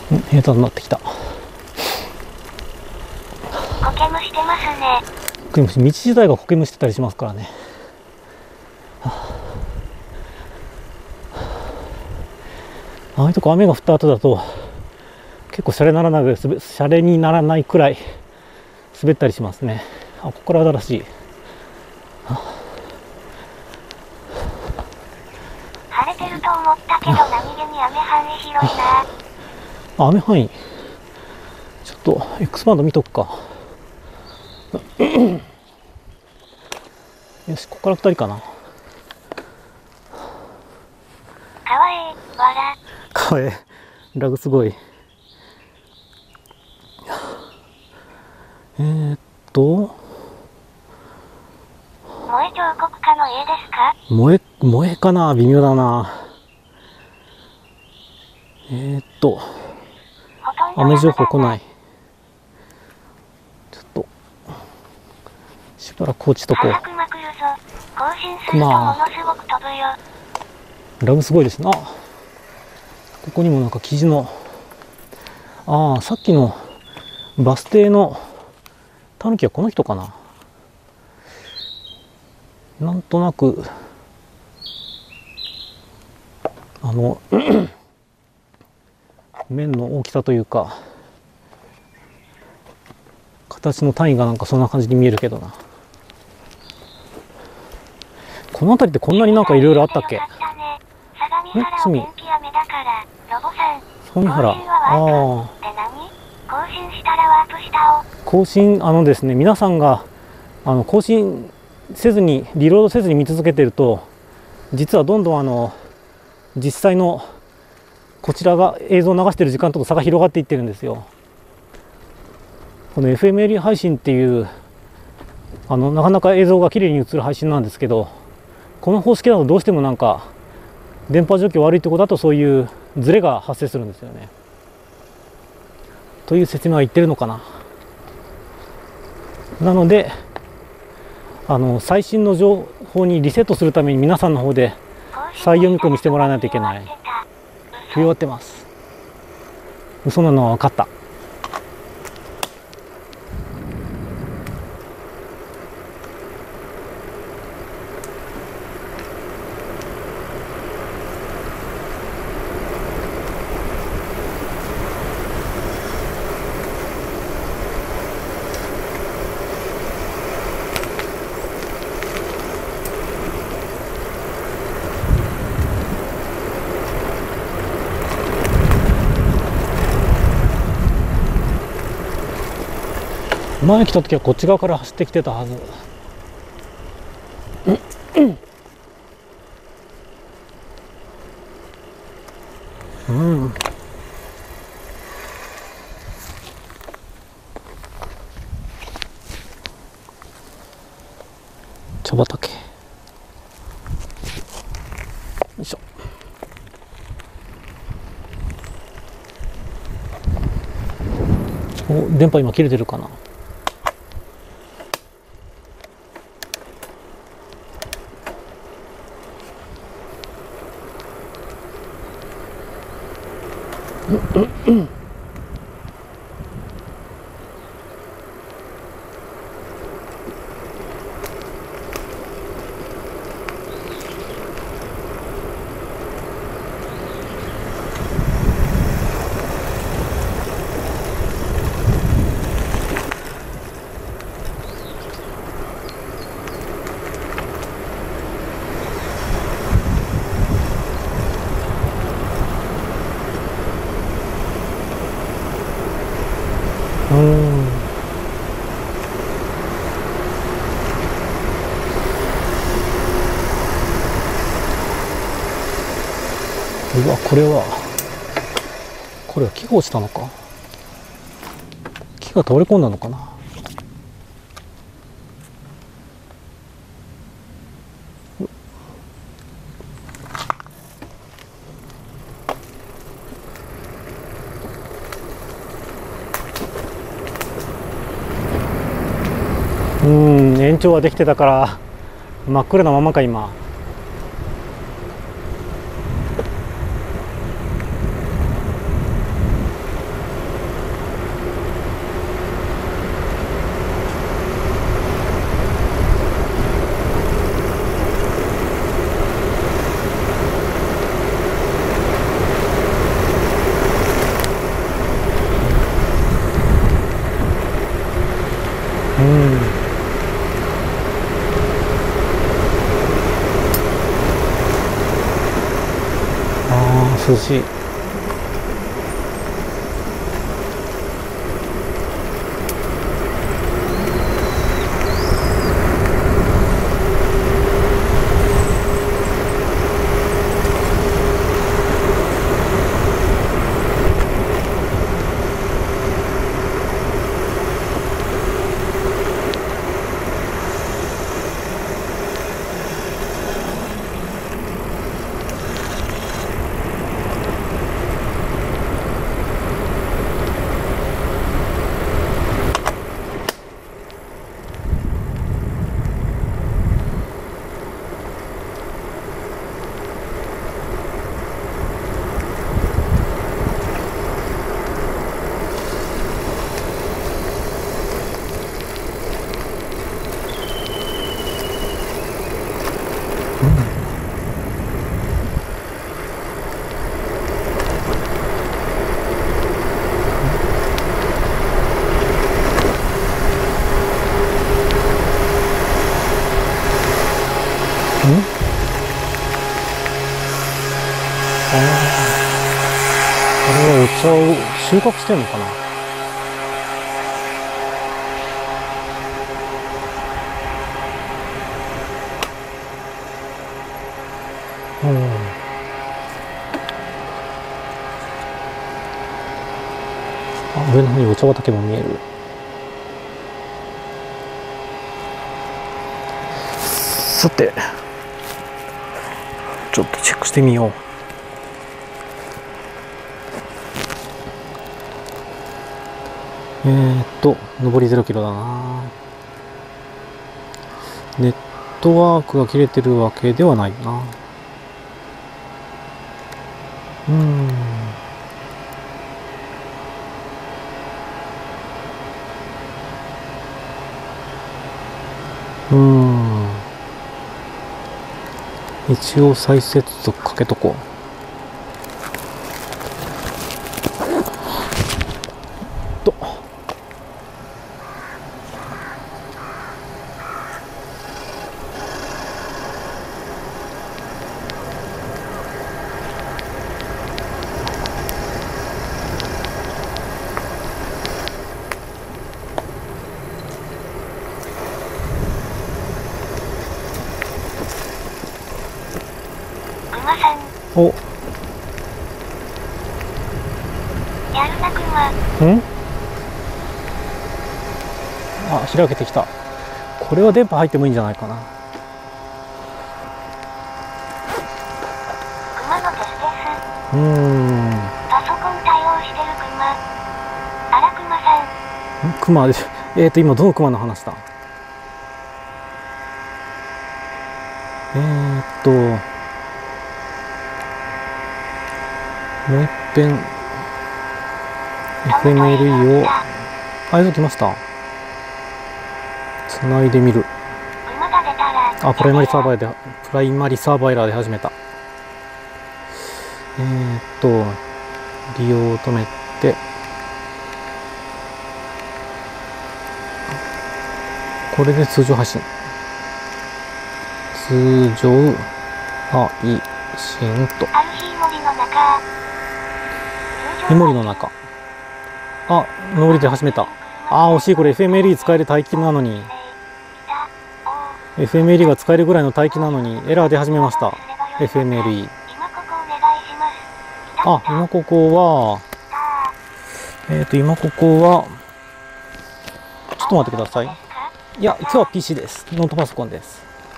平坦になってきた。 苔むしてますね。 苔むし、道自体が苔むしてたりしますからね。ああいうとこ雨が降った後だと結構シャレにならないくらい滑ったりしますね。あ、ここから新しい。 晴れてると思ったけど何気に雨範囲広いな。 あ、雨範囲ちょっと X バンド見とくか。よし、ここから2人かな。 かわいい、わら。 かわいい。ラグすごい。 萌え彫刻家の家ですか？ 萌えかな、微妙だな。雨情報来ない。ちょっとしばらく放置しとこう。 早くまくるぞ。更新するとものすごく飛ぶよ。 ラグすごいですね。あ、ここにもなんか生地の、さっきのバス停のタヌキはこの人かな。なんとなく面の大きさというか形の単位がなんかそんな感じに見えるけどな。この辺りってこんなになんかいろいろあったっけ？ 相模原、更新したらワープしたを。 更新ですね、皆さんが更新せずにリロードせずに見続けてると実はどんどん実際のこちらが映像を流している時間との差が広がっていってるんですよ。この FMLE 配信っていうなかなか映像がきれいに映る配信なんですけど、この方式だとどうしてもなんか電波状況悪いってことだとそういうズレが発生するんですよね。という説明は言ってるのかな。なので最新の情報にリセットするために皆さんの方で再読み込みしてもらわないといけない。振り終わってます。嘘なのは分かった。前来た時はこっち側から走ってきてたはず。茶畑。よいしょ。電波今切れてるかな。うわ、これは木が落ちたのか。木が倒れ込んだのかな。延長はできてたから真っ暗なままか今。 涼しい。これはお茶を収穫してんのかな。あ、上の方にお茶畑も見える。さて、ちょっとチェックしてみよう。上り0キロだな。ネットワークが切れてるわけではないな。一応再接続かけとこう。お、 やるなくま。 あ、開けてきた。これは電波入ってもいいんじゃないかな。 熊のテスです。パソコン対応してる熊。あら熊さん。 熊でしょ。今どの熊の話だ。もう一遍 FMLE を映像来ました。つないでみる。あ、プライマリサーバーエラーで始めた。利用を止めて、これで通常配信。通常配信と。イモリの中。あ、上りで始めた。あー、惜しい。これ FMLE 使える帯域なのに。FMLE が使えるぐらいの帯域なのにエラーで始めました。FMLE。あ、今ここは、今ここは、ちょっと待ってください。いや、今日は PC です。ノートパソコンです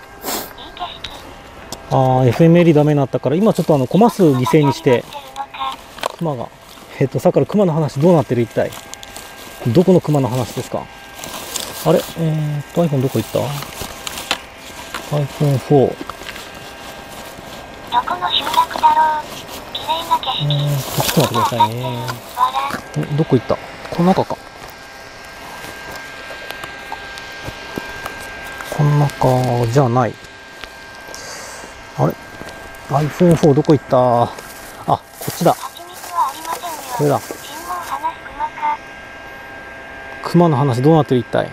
。FMLE ダメになったから、今ちょっとコマ数犠牲にして、クマが、さっきからクマの話どうなってる一体。どこのクマの話ですか。あれiPhone どこ行った？ iPhone4。 どこの集落だろう。綺麗な景色。 ちょっと待ってくださいね。どこ行った？この中か。この中じゃない。あれ ?iPhone4 どこ行った？あ、こっちだ。これだ。クマの話どうなってる一体。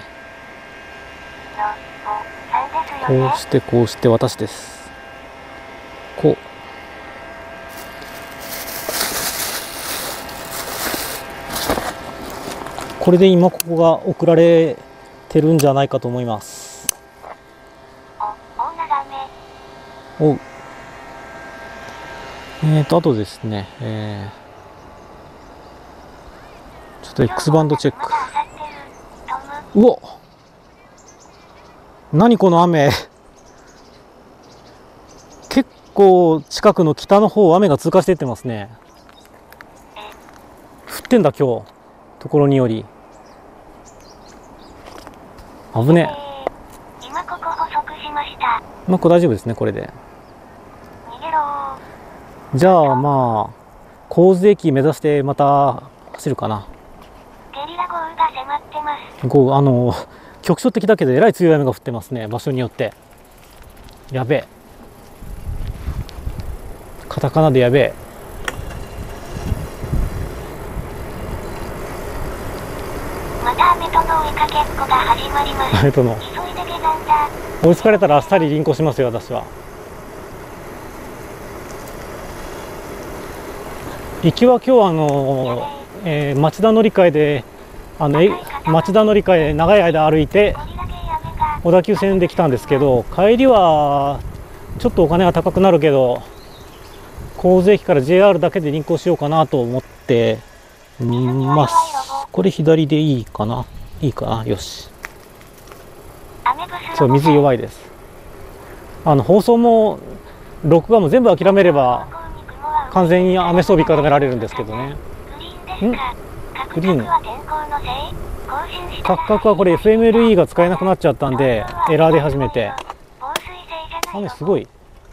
こうしてこうして私です。こう。 これで今ここが送られてるんじゃないかと思います。おう。あとですね、ちょっと X バンドチェック。うお、何この雨。結構近くの北の方、雨が通過していってますね。降ってんだ今日、ところにより。危ねえ。 今ここ補足しました。 まあこれ大丈夫ですね、これで。 逃げろー。 じゃあまあ神津駅目指してまた走るかな。 ゲリラ豪雨が迫ってます。 豪雨、局所的だけどえらい強い雨が降ってますね、場所によって。やべえ。カタカナでやべえ。 また雨との追いかけっこが始まります。 雨との急いで下山だ。 追いつかれたらあっさり輪行しますよ、私は。行きは今日町田乗り換えで町田乗り換え長い間歩いて小田急線で来たんですけど、帰りはちょっとお金が高くなるけど神津駅から JR だけで輪行しようかなと思ってます。これ左でいいかな、いいかな、よし。そう、水弱いです。放送も録画も全部諦めれば完全に雨装備からめられるんですけどね。グリーンカクカクはこれ FMLE が使えなくなっちゃったんでエラーで始めて。雨すごい。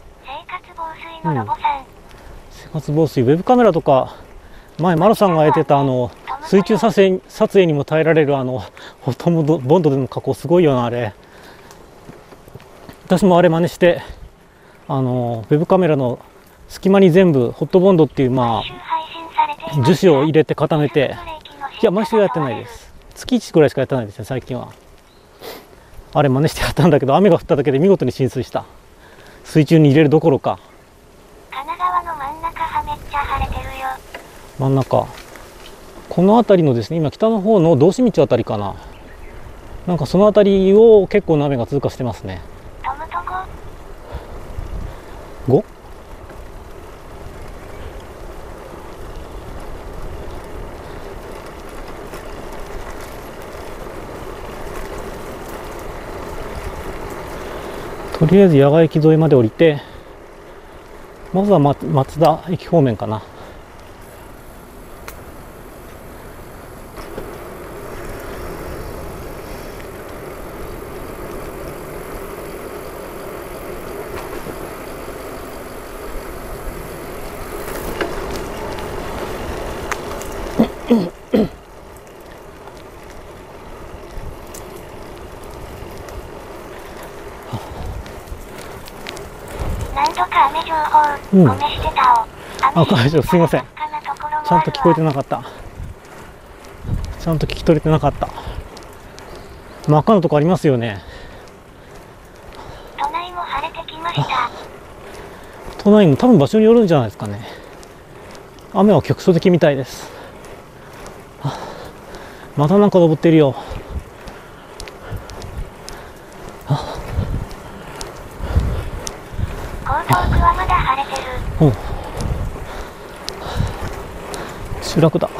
生活防水、ウェブカメラとか前マロさんがやってた水中撮影にも耐えられるホットボンドでの加工すごいよなあれ。私もあれ真似してウェブカメラの隙間に全部ホットボンドっていう樹脂を入れて固めて、いや毎週やってないです。月1ぐらいしかやってないですね最近は。あれ真似してやったんだけど雨が降っただけで見事に浸水した。水中に入れるどころか。 神奈川の真ん中はめっちゃ晴れてるよ。 真ん中、この辺りのですね、今北の方の道志道あたりかな、なんかその辺りを結構な雨が通過してますね。 トムと 5？とりあえず野外駅沿いまで降りて、まずは松田駅方面かな。 なんとか雨情報、おめしてたお。 あ、会長すいません。ちゃんと聞こえてなかった。ちゃんと聞き取れてなかった。真っ赤なとこありますよね。 都内も晴れてきました。 都内も多分場所によるんじゃないですかね。雨は局所的みたいです。またなんか登ってるよ。 江東区はまだ晴れてる。 集落だ。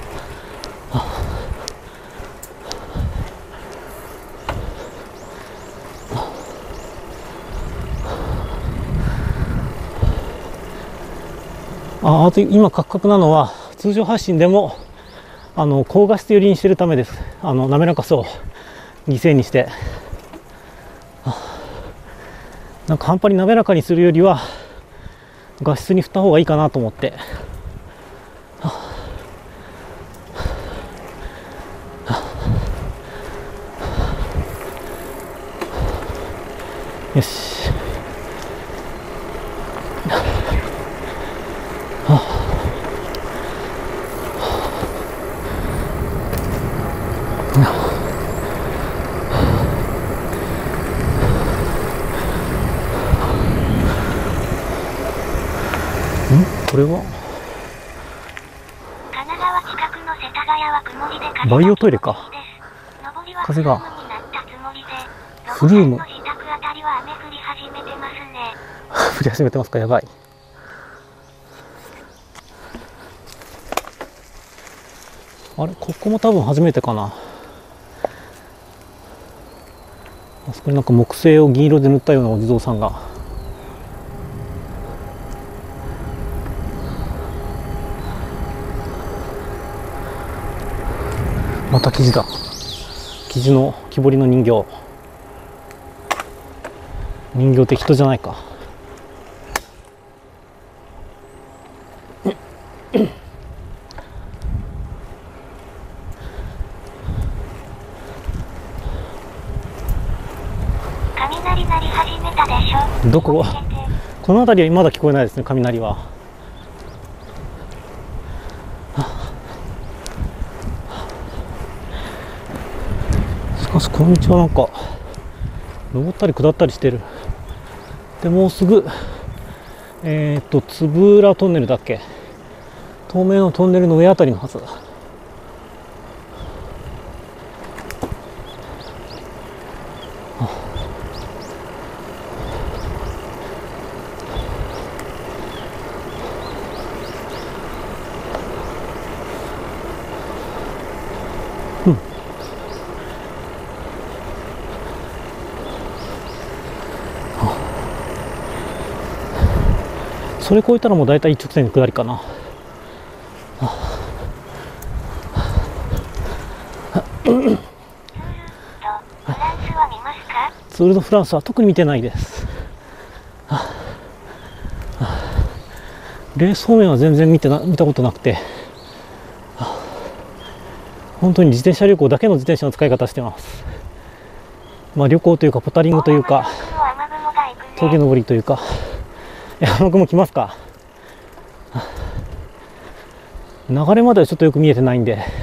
あと今カクカクなのは通常発信でも高画質寄りにしてるためです。滑らかさを犠牲にして、なんか半端に滑らかにするよりは画質に振った方がいいかなと思って。よし。これは神奈川近くの世田バイオトイレか。風がフルーム降り始めてますか。やばい。あれ、ここも多分初めてかな。あそこになんか木製を銀色で塗ったようなお地蔵さんが。また生地だ。生地の木彫りの人形。人形って人じゃないか。 雷鳴り始めたでしょ。 どこ？この辺りはまだ聞こえないですね、雷は。しかしこの道はなんか登ったり下ったりしてる。でもうすぐつぶらトンネルだっけ、透明のトンネルの上あたりのはずだ。それ越えたらもう大体一直線の下りかな。ツール・ド・フランスは特に見てないです。レース方面は全然見たことなくて、本当に自転車旅行だけの自転車の使い方してます。まあ旅行というかポタリングというか峠登りというか。雨雲来ますか。流れまではちょっとよく見えてないんで、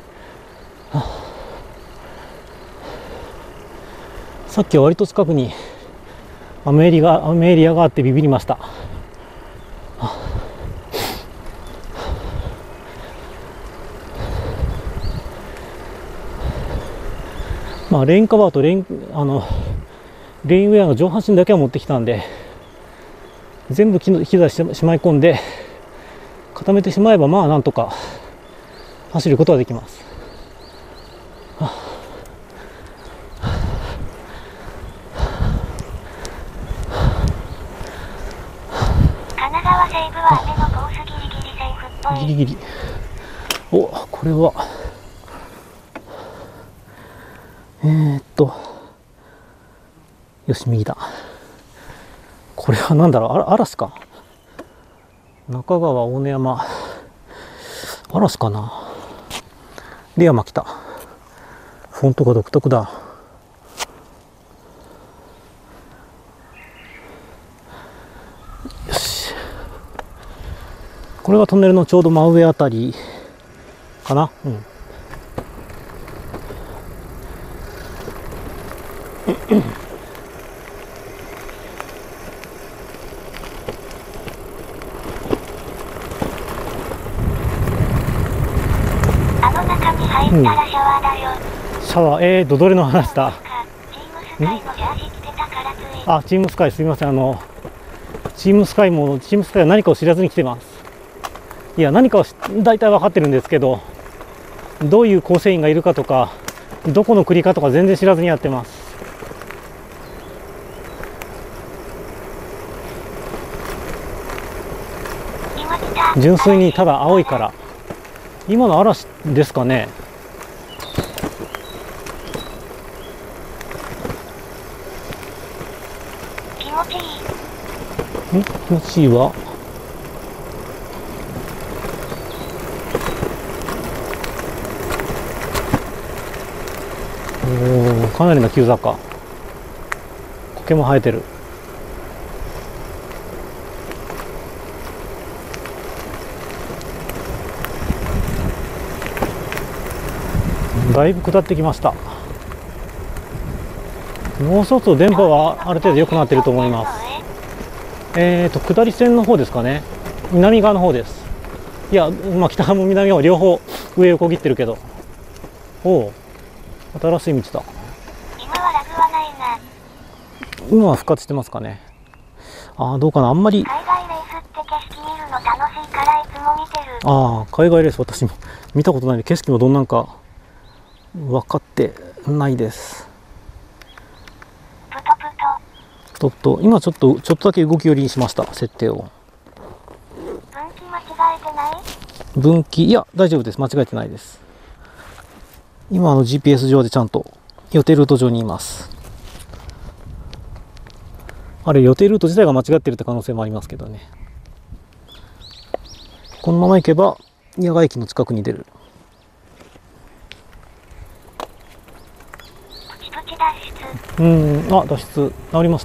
さっきは割と近くに雨エリアがあってビビりました。まあレインカバーとレインウェアの上半身だけは持ってきたんで、全部機材しまい込んで固めてしまえば、まあなんとか走ることはできます。 神奈川西部は雨のコースギリギリセーフっぽい。 ギリギリ。お、これはよし、右だ。これは何だろう、嵐か。中川大根山嵐かな。で山来た。フォントが独特だ。よし、これがトンネルのちょうど真上あたりかな。 入ったらシャワーだよ。 シャワー、どれの話だ。 チームスカイのジャージ着てたからつい。 あ、チームスカイ、すみません。チームスカイは何かを知らずに来てます。いや、何かは大体分かってるんですけど、どういう構成員がいるかとか、どこの国かとか全然知らずにやってます。純粋にただ青いから。今の嵐ですかね。 気持ちいい。 気持ちいいわ。おお、かなりの急坂。苔も生えてる。だいぶ下ってきました。もう一つ電波はある程度良くなっていると思います。下り線の方ですかね。南側の方です。いや、まあ、北側も南側も両方上をこぎってるけど。おお、新しい道だ。 今はラグはないな。 今は復活してますかね。ああ、どうかな、あんまり。 海外レースって景色見るの楽しいからいつも見てる。 ああ、海外レース私も見たことないんで、景色もどんなんか分かってないです。 プトプト。 今ちょっとだけ動き寄りにしました、設定を。 分岐間違えてない？ 分岐、いや、大丈夫です。間違えてないです。今GPS 上でちゃんと予定ルート上にいます。あれ、予定ルート自体が間違ってるって可能性もありますけどね。このまま行けば、野賀駅の近くに出る。 プチプチ脱出。 あ、脱出、治りました。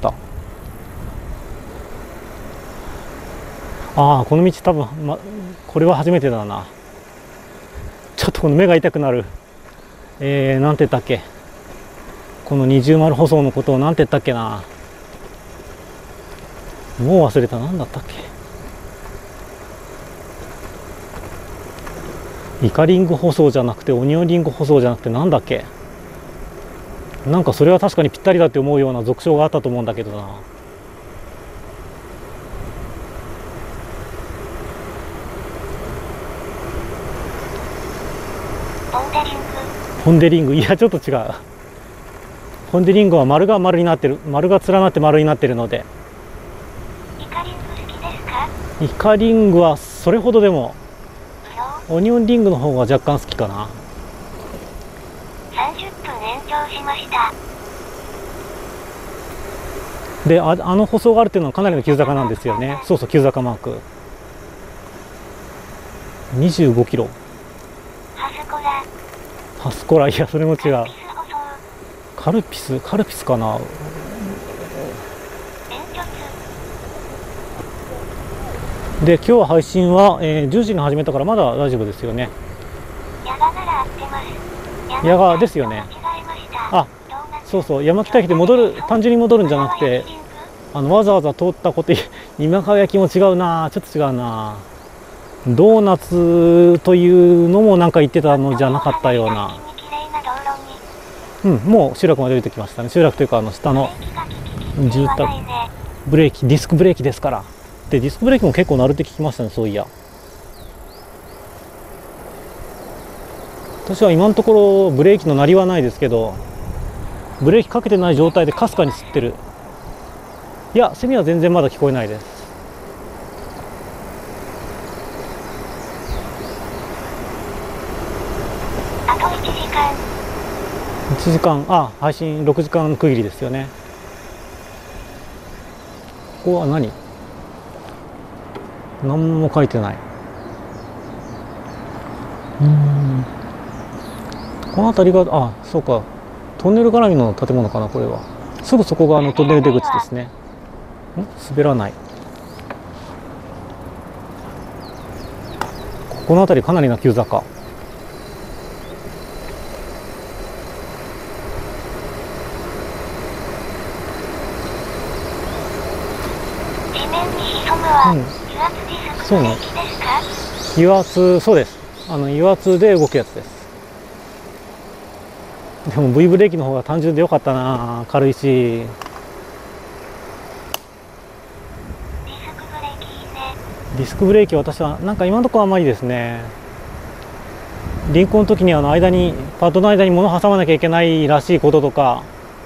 ああ、この道多分、これは初めてだな。ちょっとこの目が痛くなる。なんて言ったっけ。この二重丸舗装のことをなんて言ったっけな。もう忘れた。なんだったっけ。イカリング舗装じゃなくてオニオンリング舗装じゃなくてなんだっけ。なんかそれは確かにぴったりだって思うような俗称があったと思うんだけどな。ポンデリング、いやちょっと違う。ポンデリングは丸が丸になってる、丸が連なって丸になってるので。 イカリング好きですか？ イカリングはそれほどでも、オニオンリングの方が若干好きかな。 30分延長しました。 で、あの舗装があるっていうのはかなりの急坂なんですよね。そうそう、急坂マーク。25キロ。ハスコラ、いや、それも違う。カルピスかな。で、今日は配信は、10時に始めたからまだ大丈夫ですよね。ヤガですよね。あ、そうそう、山北駅で単純に戻るんじゃなくて、わざわざ通ったこと、今川焼きも違うな、ちょっと違うな。ドーナツというのもなんか言ってたのじゃなかったような。もう集落まで出てきましたね。集落というか下の住宅、ブレーキ、ディスクブレーキですから。で、ディスクブレーキも結構鳴るって聞きましたね、そういや。私は今のところブレーキの鳴りはないですけど、ブレーキかけてない状態でかすかに吸ってる。いや、セミは全然まだ聞こえないです。 あと1時間。 1時間、配信6時間区切りですよね。ここは何も書いてない。この辺りが、そうか、トンネル絡みの建物かな、これは。すぐそこがトンネル出口ですね。滑らない。この辺りかなりな急坂。そうね。油圧、そうです。油圧で動くやつです。でも V ブレーキの方が単純で良かったな。軽いし。ディスクブレーキ、私はなんか今のところあんまりですね。輪行の時にパッドの間に物挟まなきゃいけないらしいこととか、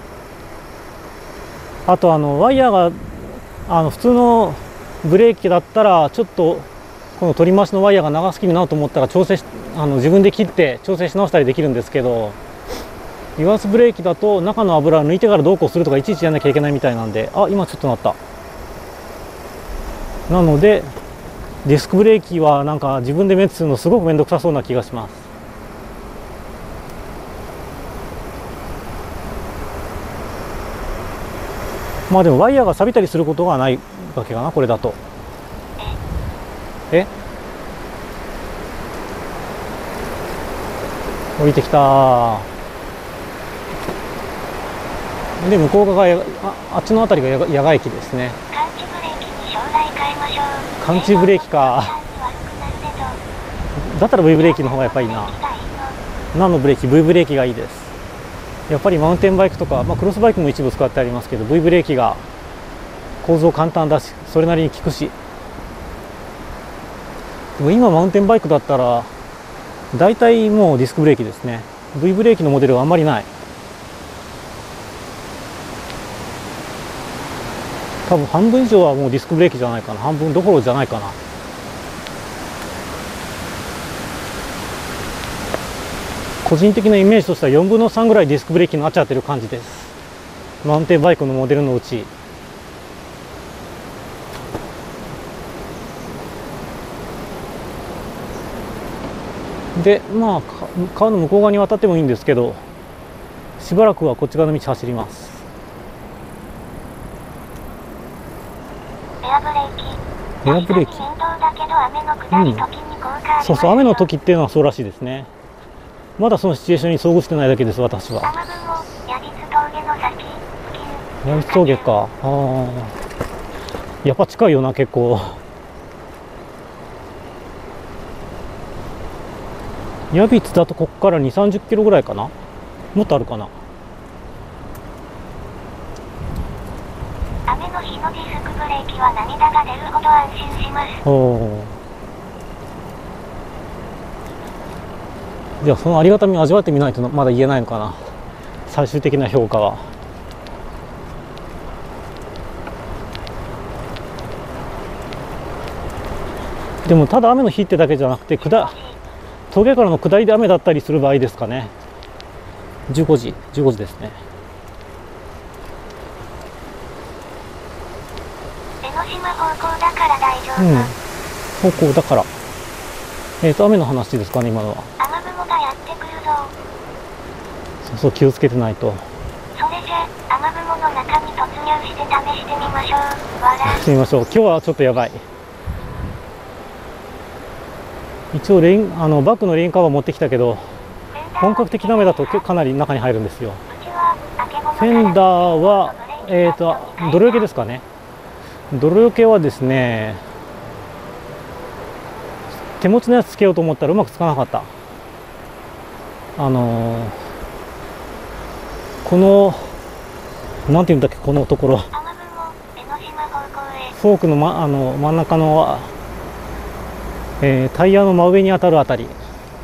あとワイヤーが普通のブレーキだったらちょっとこの取り回しのワイヤーが長すぎるなと思ったら自分で切って調整し直したりできるんですけど、油圧ブレーキだと中の油を抜いてからどうこうするとかいちいちやんなきゃいけないみたいなんで、今ちょっとなった。なのでディスクブレーキはなんか自分でメンテするのすごく面倒くさそうな気がします。でもワイヤーが錆びたりすることがないわけかな、これだと。降りてきた。で、向こう側があっちの辺りが野外駅ですね。 感知ブレーキか。 だったら V ブレーキの方がやっぱりいいな。何のブレーキ？ V ブレーキがいいです。やっぱりマウンテンバイクとか、クロスバイクも一部使ってありますけど、 V ブレーキが構造簡単だし、それなりに効くし。でも今マウンテンバイクだったら大体もうディスクブレーキですね。 V ブレーキのモデルはあんまりない。多分半分以上はもうディスクブレーキじゃないかな。半分どころじゃないかな。個人的なイメージとしては4分の3ぐらいディスクブレーキになっちゃってる感じです。マウンテンバイクのモデルのうち。で川の向こう側に渡ってもいいんですけど、しばらくはこっち側の道走ります。 エアブレーキ。 エアブレーキ。そうそう、雨の時っていうのはそうらしいですね。まだそのシチュエーションに遭遇してないだけです、私は。矢櫃峠か。やっぱ近いよな、結構。矢櫃だとここから2、30キロぐらいかな。もっとあるかな。 雨の日のディスクブレーキは涙が出るほど安心します。 じゃあそのありがたみを味わってみないとまだ言えないのかな、最終的な評価は。でもただ雨の日ってだけじゃなくて、峠からの下りで雨だったりする場合ですかね。15時ですね。 江ノ島方向だから大丈夫。 方向だから。雨の話ですかね、今のは。 雨雲がやってくるぞ。 そう気をつけてないと。 それじゃ雨雲の中に突入して試してみましょう。 してみましょう。今日はちょっとやばい。一応バックのレインカバー持ってきたけど、本格的な雨だとかなり中に入るんですよ。フェンダーは泥よけですかね。泥よけはですね、手持ちのやつつけようと思ったらうまくつかなかった。このなんていうんだっけ、このところ、フォークの、真ん中の、タイヤの真上に当たるあたり、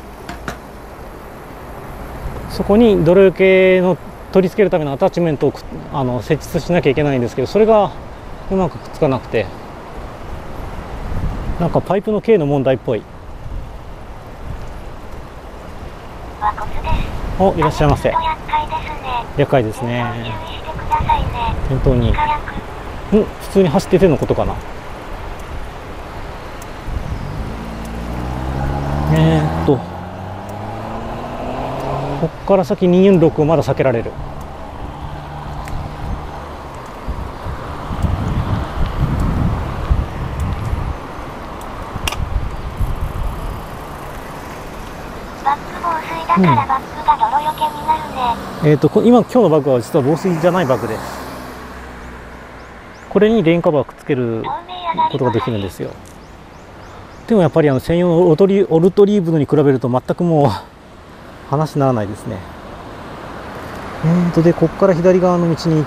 そこに泥よけの取り付けるためのアタッチメントを設置しなきゃいけないんですけど、それがうまくくっつかなくて、なんかパイプの径の問題っぽい。お、いらっしゃいませ。厄介ですね。本当に。普通に走っててのことかな。こっから先246をまだ避けられる。 バック防水だからバックが泥よけになるね。 今日のバッグは実は防水じゃないバッグです。これにレインカバーをくっつけることができるんですよ。でもやっぱり専用のオルトリーブのに比べると全くもう話にならないですね。でここから左側の道に行って、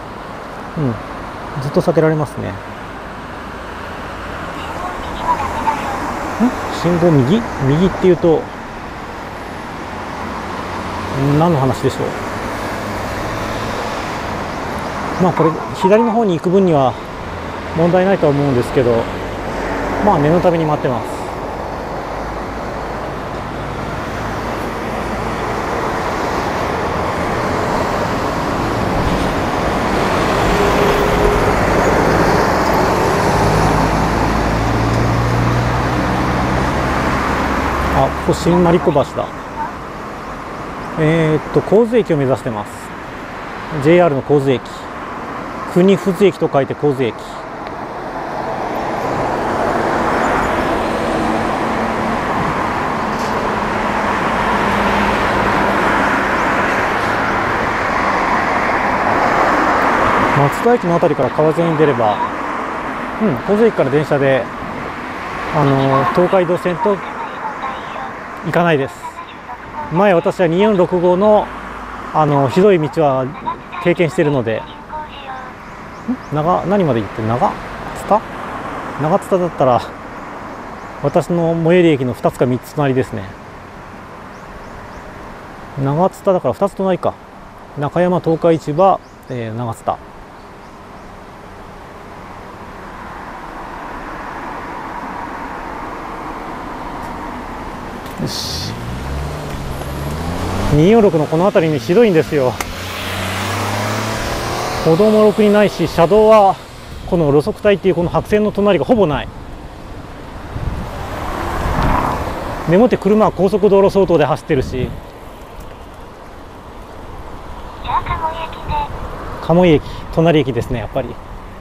ずっと避けられますね。信号右っていうと何の話でしょう。これ左の方に行く分には問題ないとは思うんですけど、念のために待ってます。ここ新丸子橋だ。神津駅を目指してます。 JR の神津駅、国富津駅と書いて神津駅。松田駅のあたりから川沿いに出れば、神津駅から電車で東海道線と行かないです。前私は2465のひどい道は経験しているので、何まで行って長津田だったら私の最寄り駅の2つか3つ隣ですね。長津田だから2つ隣か。中山東海市場、長津田。よし。246のこの辺りにひどいんですよ。歩道もろくにないし、車道はこの路側帯っていうこの白線の隣がほぼない。でもって車は高速道路相当で走ってるし。 じゃあ鴨居駅で。 鴨居駅、隣駅ですね、やっぱり。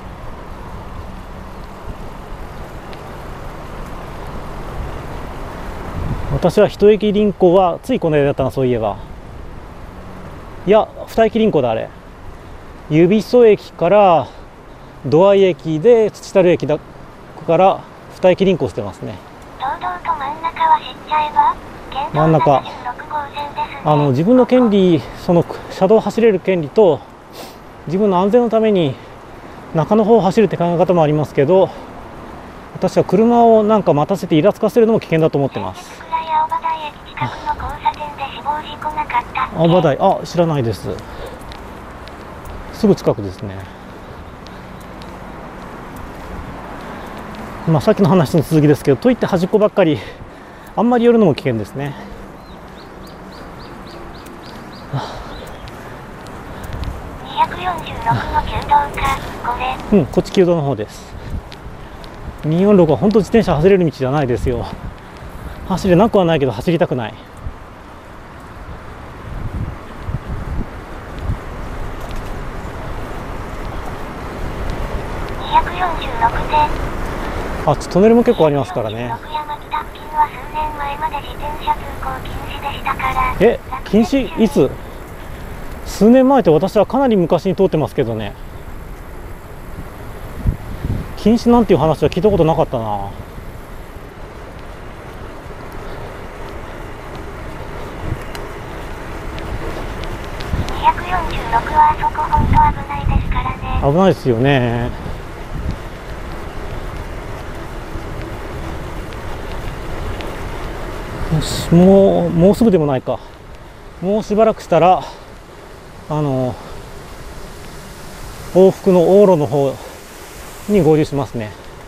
私は一駅臨港はついこの間だったな、そういえば。いや、二駅臨港だ、あれ。指宿駅から土合駅で土樽駅だから二駅臨港してますね。 堂々と真ん中は知っちゃえば。 真ん中、自分の権利、その車道を走れる権利と自分の安全のために中の方を走るって考え方もありますけど、私は車をなんか待たせてイラつかせるのも危険だと思ってます。青葉台、あ、知らないです。すぐ近くですね。まあさっきの話の続きですけど、といって端っこばっかりあんまり寄るのも危険ですね。 246の旧道か、これ。 こっち旧道の方です。246は本当自転車走れる道じゃないですよ。走れなくはないけど走りたくない。 246で。 あ、トンネルも結構ありますからね。え、禁止いつ？数年前って私はかなり昔に通ってますけどね。禁止なんていう話は聞いたことなかったな。 246はあそこ本当危ないですからね。 危ないですよね。よし、もうすぐでもないか。もうしばらくしたら往復の往路の方に合流しますね。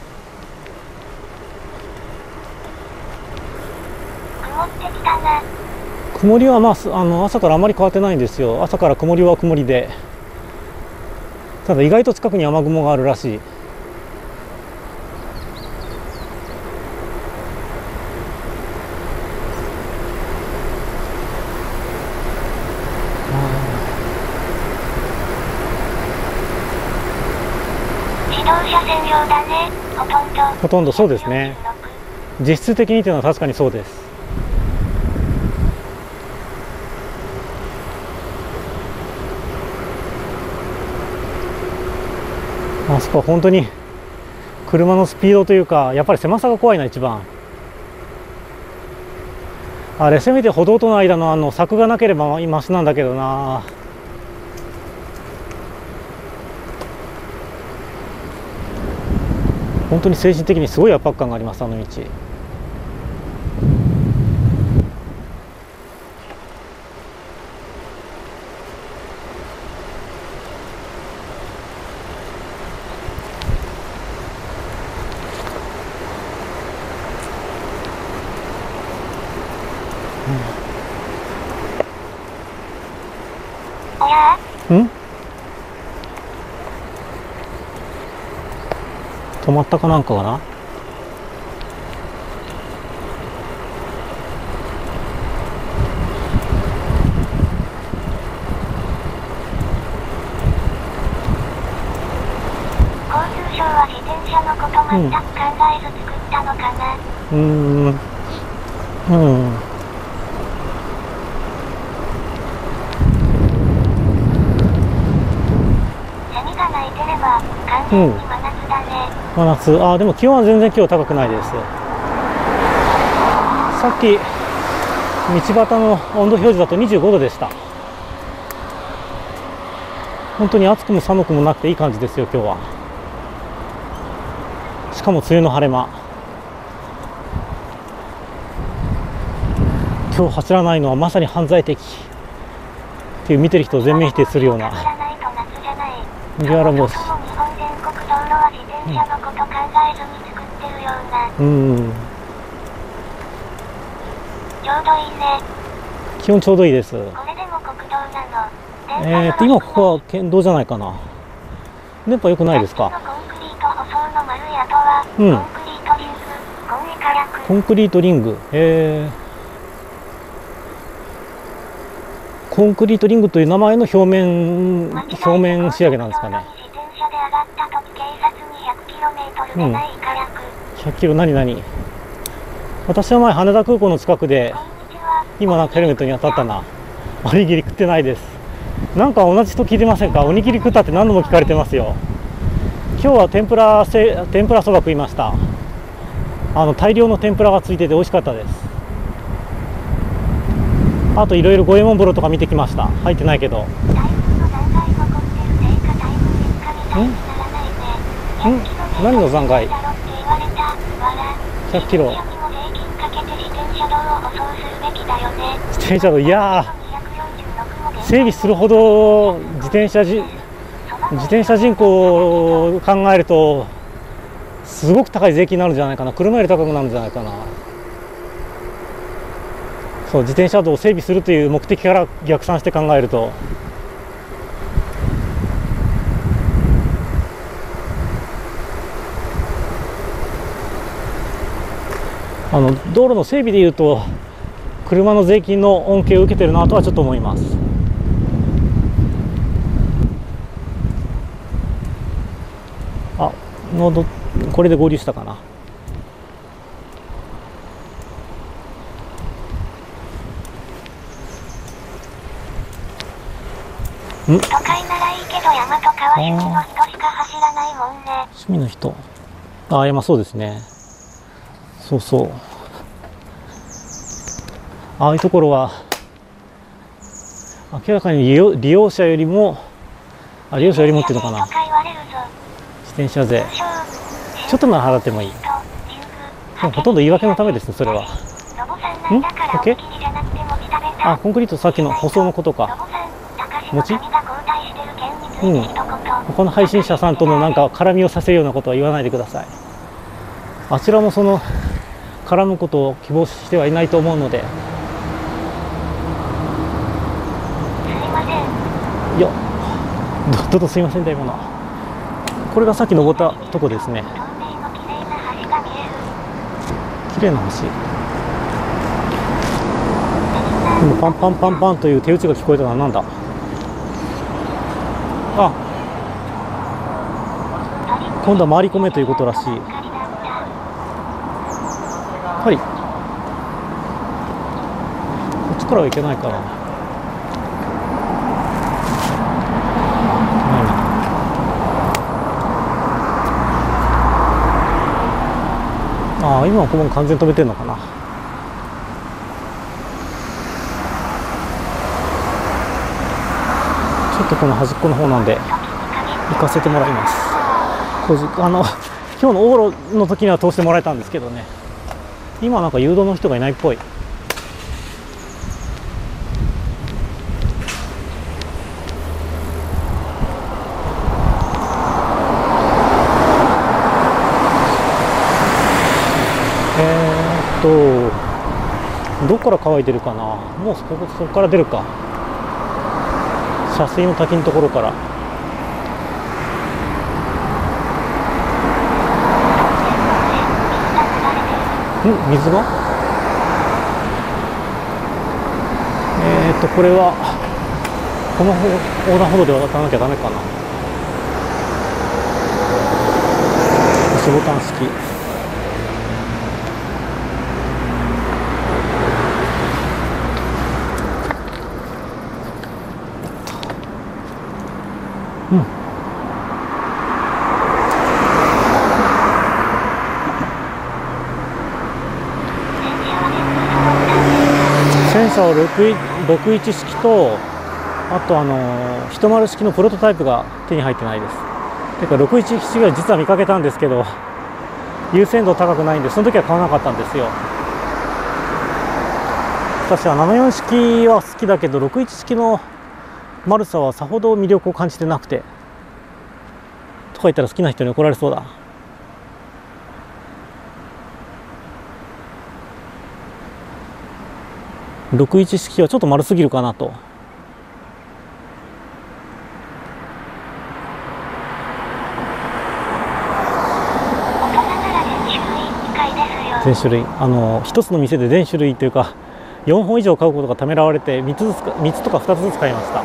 曇ってきたな。 曇りはまあ朝からあまり変わってないんですよ。朝から曇りは曇りで、ただ意外と近くに雨雲があるらしい。ほとんどそうですね。実質的にというのは確かにそうです。あそこは本当に車のスピードというか、やっぱり狭さが怖いな、一番。あれ、せめて歩道との間の柵がなければマシなんだけどな。本当に精神的にすごい圧迫感があります、あの道。止まったかなんかかな。 交通省は自転車のこと全く考えず作ったのかな。セミが鳴いてれば完全に真夏だね。 真夏。でも気温は全然今日高くないです。さっき道端の温度表示だと25度でした。本当に暑くも寒くもなくていい感じですよ今日は。しかも梅雨の晴れ間。今日走らないのはまさに犯罪的っていう、見てる人を全面否定するような麦わら帽子。うん、 ちょうどいいね。 気温ちょうどいいです。 これでも国道なの？ 今ここは県道じゃないかな。電波良くないですか？ コンクリート舗装の丸い跡は、 うん、 コンクリートリング、 コンクリートリング。コンクリートリングという名前の表面仕上げなんですかね。うん、100キロ何々。私は前羽田空港の近くで今なんかヘルメットに当たったな。おにぎり食ってないです。なんか同じと聞いてませんか？おにぎり食ったって何度も聞かれてますよ。今日は天ぷらそば食いました。大量の天ぷらがついてて美味しかったです。あといろいろ五右衛門風呂とか見てきました。入ってないけど。何の残骸？100キロ。自転車道、いやー、整備するほど自転車人口を考えるとすごく高い税金になるんじゃないかな。車より高くなるんじゃないかな。そう、自転車道を整備するという目的から逆算して考えると、道路の整備でいうと車の税金の恩恵を受けてるなとはちょっと思います。これで合流したかな。 都会ならいいけど山とかは趣味の人しか走らないもんね。 趣味の人。山そうですね。そうそう。ああいうところは明らかに利用者よりもっていうのかな。自転車税ちょっとなら払ってもいい。でもほとんど言い訳のためですね、それは。OK？ コンクリート、さっきの舗装のことか。餅？他の配信者さんとのなんか絡みをさせるようなことは言わないでください。あちらもその絡むことを希望してはいないと思うので。いや、どうぞすいませんだ今の。これがさっき登ったとこですね。綺麗な橋。今パンパンパンパンという手打ちが聞こえたのはなんだ。今度は回り込めということらしい。はい。こっちからはいけないから。今はここも完全に止めてるのかな。ちょっとこの端っこの方なんで行かせてもらいます。今日の往路の時には通してもらえたんですけどね。今なんか誘導の人がいないっぽい。どこから乾いてるかな。もうそこから出るか。遮水の滝のところから。水がこれはこの横断歩道で渡らなきゃダメかな。押しボタン式。洗は61式と、あと10式のプロトタイプが手に入ってないです。てか61式が実は見かけたんですけど、優先度高くないんで、その時は買わなかったんですよ。私は74式は好きだけど、61式のマルサはさほど魅力を感じてなくて、とか言ったら好きな人に怒られそうだ。61式はちょっと丸すぎるかなと。全種類、一つの店で全種類というか4本以上買うことがためらわれて3つとか2つずつ買いました。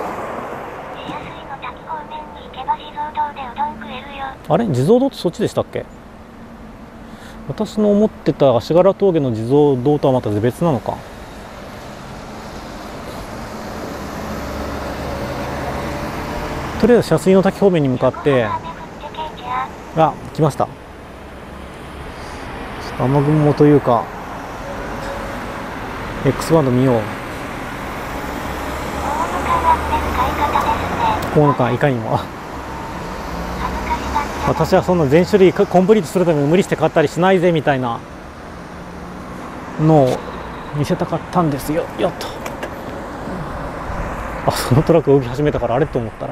あれ、地蔵堂ってそっちでしたっけ？私の思ってた足柄峠の地蔵堂とはまた別なのか。とりあえず遮水の滝方面に向かって、あ、来ました。ちょっと雨雲というか X バンド見よう。河野館いかにも私はそんな全種類コンプリートするために無理して買ったりしないぜみたいなのを見せたかったんですよ。やっと、あ、そのトラック動き始めたからあれと思ったら、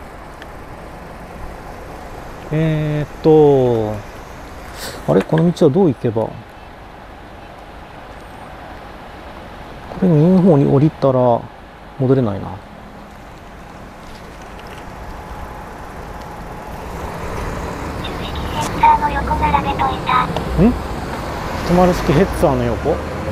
あれ、この道はどう行けば、これ右の方に降りたら戻れないな。10式ヘッツァーの横。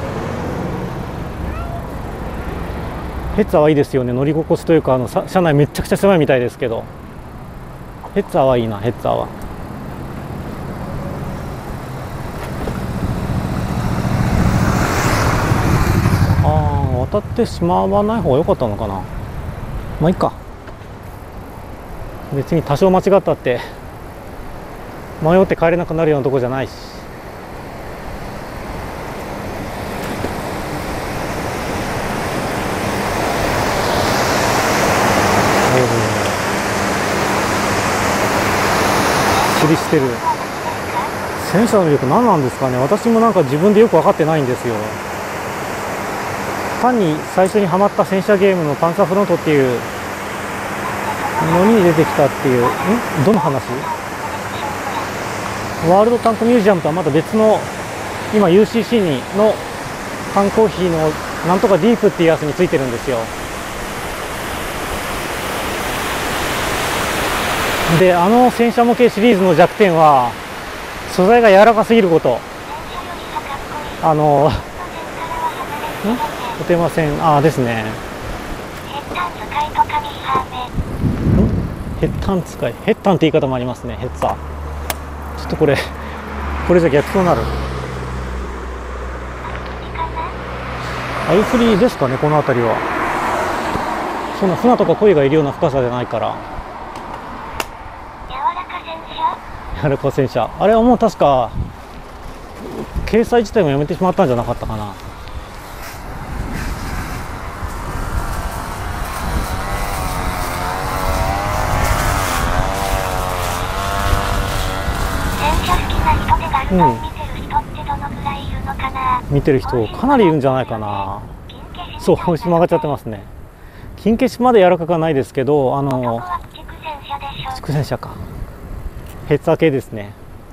ヘッツァーはいいですよね。乗り心地というか車内めちゃくちゃ狭いみたいですけど、ヘッツァーはいいな。ヘッツァーは渡ってしまわない方が良かったのかな。まあいいか、別に多少間違ったって迷って帰れなくなるようなとこじゃないし。釣りしてる。戦車の魅力何なんですかね。私もなんか自分でよく分かってないんですよ。単に最初にハマった戦車ゲームのパンツァーフロントっていうのに出てきたっていう。どの話？ワールドタンクミュージアムとはまた別の、今 UCC の缶コーヒーのなんとかディープっていうやつについてるんですよ。で、戦車模型シリーズの弱点は素材が柔らかすぎること。とてません。ですね。ヘッタン使い、ヘッタンって言い方もありますね。ヘッツァー。ちょっとこれじゃ逆走になる。アユフリですかね、この辺りは。そんな船とか鯉がいるような深さじゃないから。柔らか戦車、あれはもう確か掲載自体もやめてしまったんじゃなかったかな。見てる人かなりいるんじゃないかな。そう、後ろ曲がっちゃってますね。金消しまで柔らかくはないですけど、畜戦車か。ヘッツァー系ですね。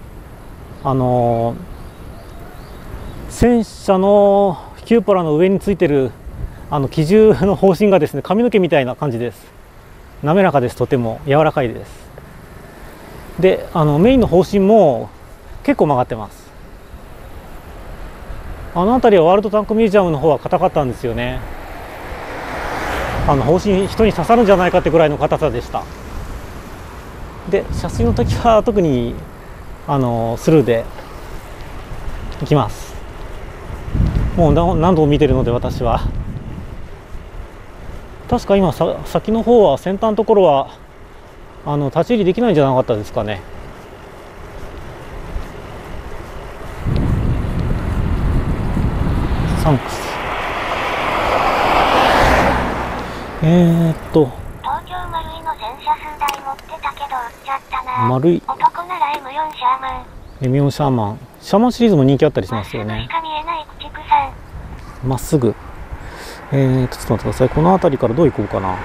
戦車のキューポラの上についてる機銃の方針がですね、髪の毛みたいな感じです。滑らかです。とても柔らかいです。で、メインの方針も結構曲がってます。辺りはワールドタンクミュージアムの方は硬かったんですよね。方針人に刺さるんじゃないかってぐらいの硬さでした。で、遮水の時は特にスルーで行きます。もう何度も見てるので、私は。確か今先の方は、先端のところは立ち入りできないんじゃなかったですかね。サンクス。 東京丸いの洗車数台持ってたけど売っちゃったな。 丸い男なら M4 シャーマン。 M4 シャーマン。シャーマンシリーズも人気あったりしますよね。 まっすぐしか見えない駆逐さん。 まっすぐ。ちょっと待ってください。この辺りからどう行こうかな。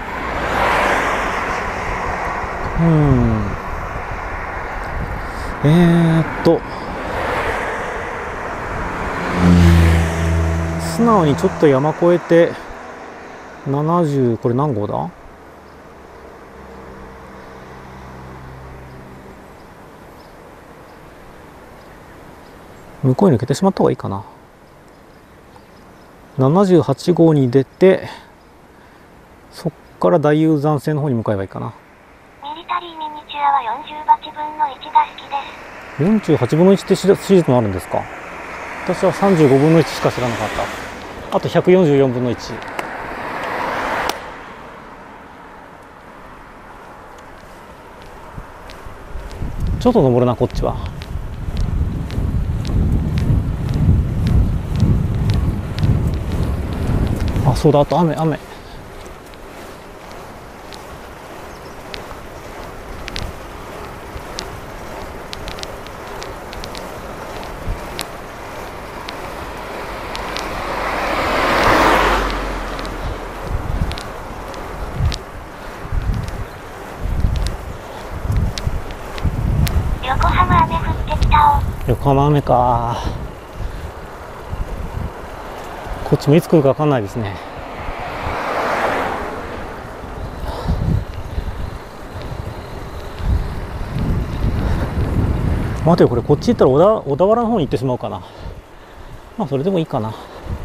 素直にちょっと山越えて70、これ何号だ？向こうに抜けてしまった方がいいかな。78号に出て、そっから大雄山線の方に向かえばいいかな。 ミリタリーミニチュアは48分の1が好きです。 48分の1ってシリーズもあるんですか？私は35分の1しか知らなかった。あと144分の1。ちょっと登るな、こっちは。あ、そうだ、あと雨。 横浜雨降ってきたお。 横浜雨か。こっちもいつ来るか分かんないですね。待てよ、これこっち行ったら小田原の方に行ってしまうかな。まあそれでもいいかな。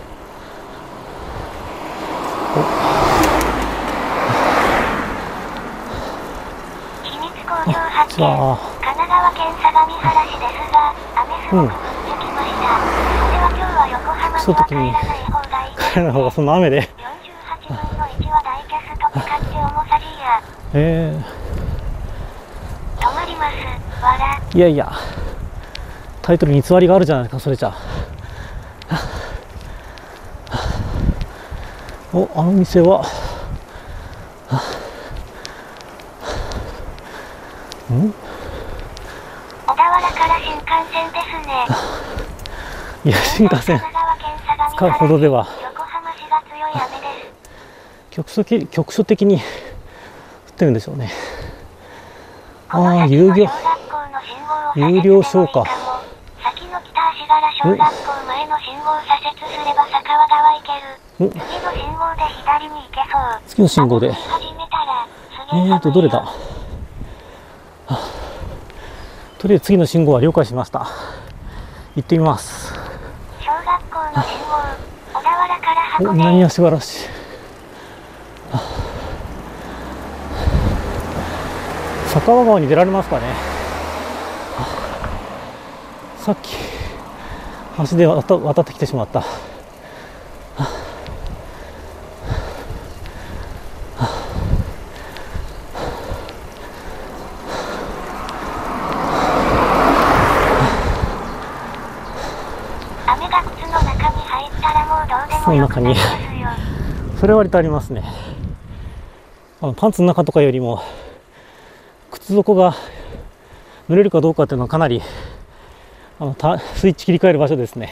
秘密工場発見。神奈川県相模原市ですが、雨すごく降ってきました。それは今日は横浜には帰らない方がいいですね。 帰らない方がその雨で。 48分の1は大キャスト使って重さ G や。止まります。わら。 いやいや、タイトルに偽りがあるじゃないですか、それじゃお、あの店は小田原から新幹線ですね。 いや、新幹線使うほどでは。 横浜市が強い雨です。 局所的に降ってるんでしょうね。 ああ、有料消火。 先の北足柄小学校前の信号左折すれば坂和川行ける。次の信号で左に行けそう。 次の信号で。どれだ？とりあえず次の信号は了解しました。行ってみます。 小学校の信号、小田原から箱根。 南足柄市。坂和川に出られますかね。さっき橋で渡ってきてしまった。 雨が靴の中に入ったらもうどうでもよくなりますよ。 それは割とありますね。パンツの中とかよりも靴底が濡れるかどうかっていうのはかなりスイッチ切り替える場所ですね。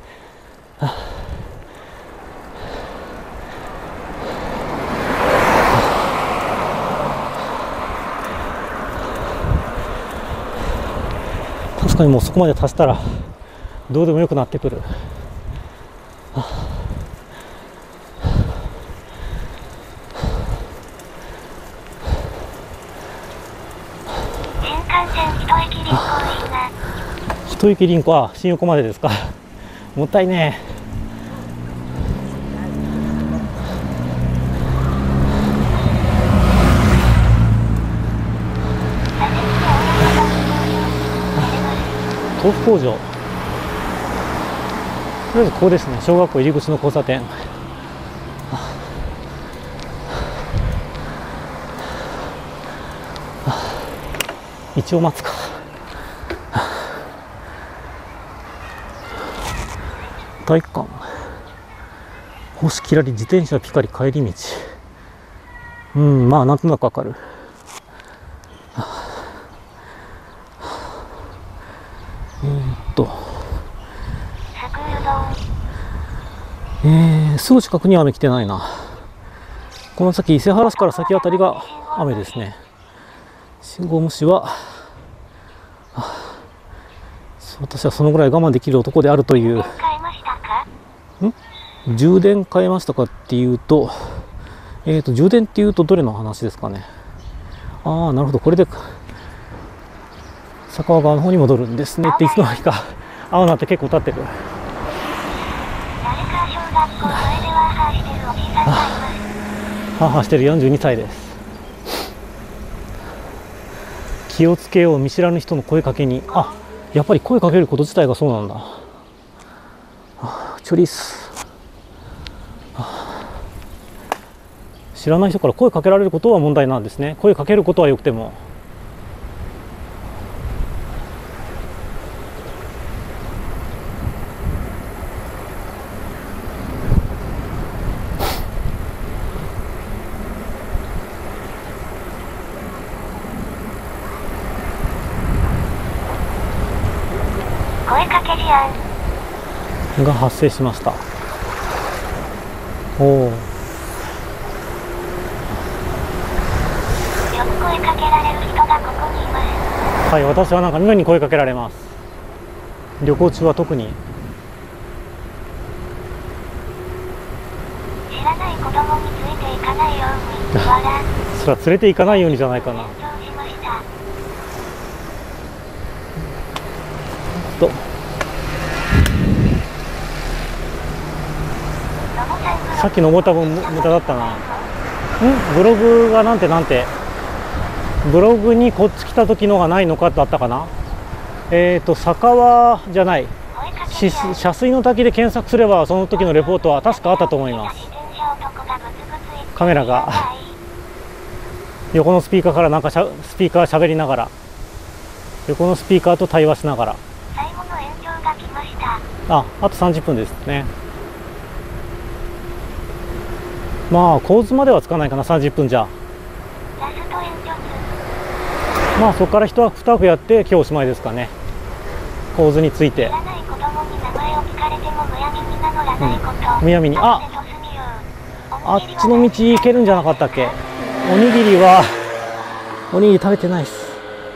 確かにもうそこまで達したらどうでもよくなってくる。 新幹線一駅臨港いいな。 一駅臨港、新横までですか。もったいねえ。豆腐工場。とりあえずここですね。小学校入り口の交差点。一応待つか。体育館。星きらり自転車ピカリ帰り道。 まあなんとなくわかる。すぐ近くに雨来てないな。この先伊勢原市から先あたりが雨ですね。信号無視は私はそのぐらい我慢できる男であるという。充電変えましたかっていうと、充電っていうとどれの話ですかね。ああ、なるほど。これで坂川の方に戻るんですねって、いつの間にか青なって結構経ってる。ははしてる42歳です。気をつけよう、見知らぬ人の声かけに。あ、やっぱり声かけること自体がそうなんだ。チョリス。知らない人から声かけられることは問題なんですね。声かけることはよくても。 声かけ事案が発生しました。おお。 よく声かけられる人がここにいます。 はい、私はなんか妙に声かけられます。旅行中は特に。 知らない子供についていかないように。笑。 それは連れて行かないようにじゃないかな。さっき登った分無駄だったな。ブログがなんてブログにこっち来た時のがないのかってあったかな。坂川じゃない、遮水の滝で検索すればその時のレポートは確かあったと思います。カメラが横のスピーカーからなんかスピーカー喋りながら、横のスピーカーと対話しながら。 最後の延長が来ました。 あと30分ですね。まあ構図まではつかないかな、30分じゃ。 ラスト延長。 まあそこから1枠2枠やって今日おしまいですかね。構図について。 知らない子供に名前を聞かれてもむやみに名乗らないこと。 むやみに。あっちの道行けるんじゃなかったっけ。おにぎり食べてないっす。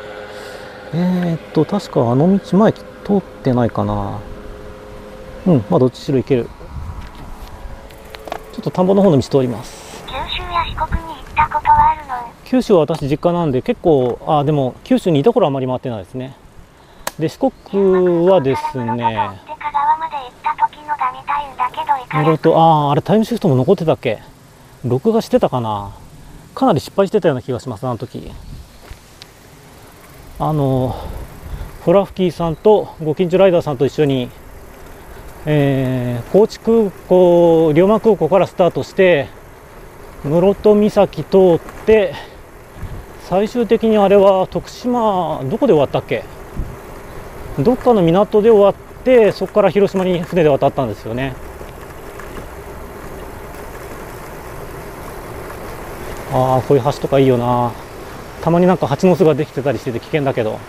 確かあの道前通ってないかな。まあどっちしろ行ける。ちょっと田んぼの方の道通ります。 九州や四国に行ったことはあるの？ 九州は私実家なんで結構、でも九州にいた頃はあまり回ってないですね。で四国はですね、あれタイムシフトも残ってたっけ。録画してたかな。かなり失敗してたような気がします、あの時。フラフキーさんとご近所ライダーさんと一緒に、高知空港、龍馬空港からスタートして室戸岬通って、最終的にあれは徳島どこで終わったっけ。どっかの港で終わって、そこから広島に船で渡ったんですよね。こういう橋とかいいよな。たまになんか蜂の巣ができてたりしてて危険だけど。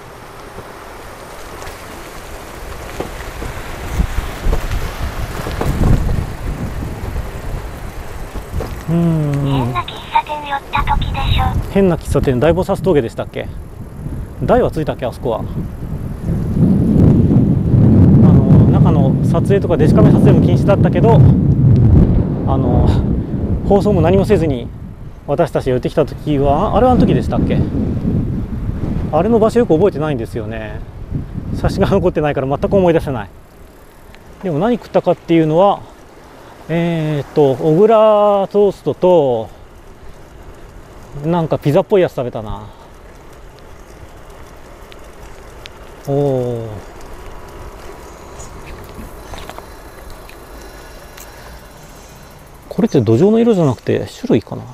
変な喫茶店寄った時でしょ。 変な喫茶店、大菩薩峠でしたっけ。台はついたっけ、あそこは。中の撮影とかデジカメ撮影も禁止だったけど、放送も何もせずに私たちが寄ってきた時は、あれはあの時でしたっけ。あれの場所よく覚えてないんですよね。写真が残ってないから全く思い出せない。でも何食ったかっていうのは、小倉トーストとなんかピザっぽいやつ食べたな。これって土壌の色じゃなくて種類かな。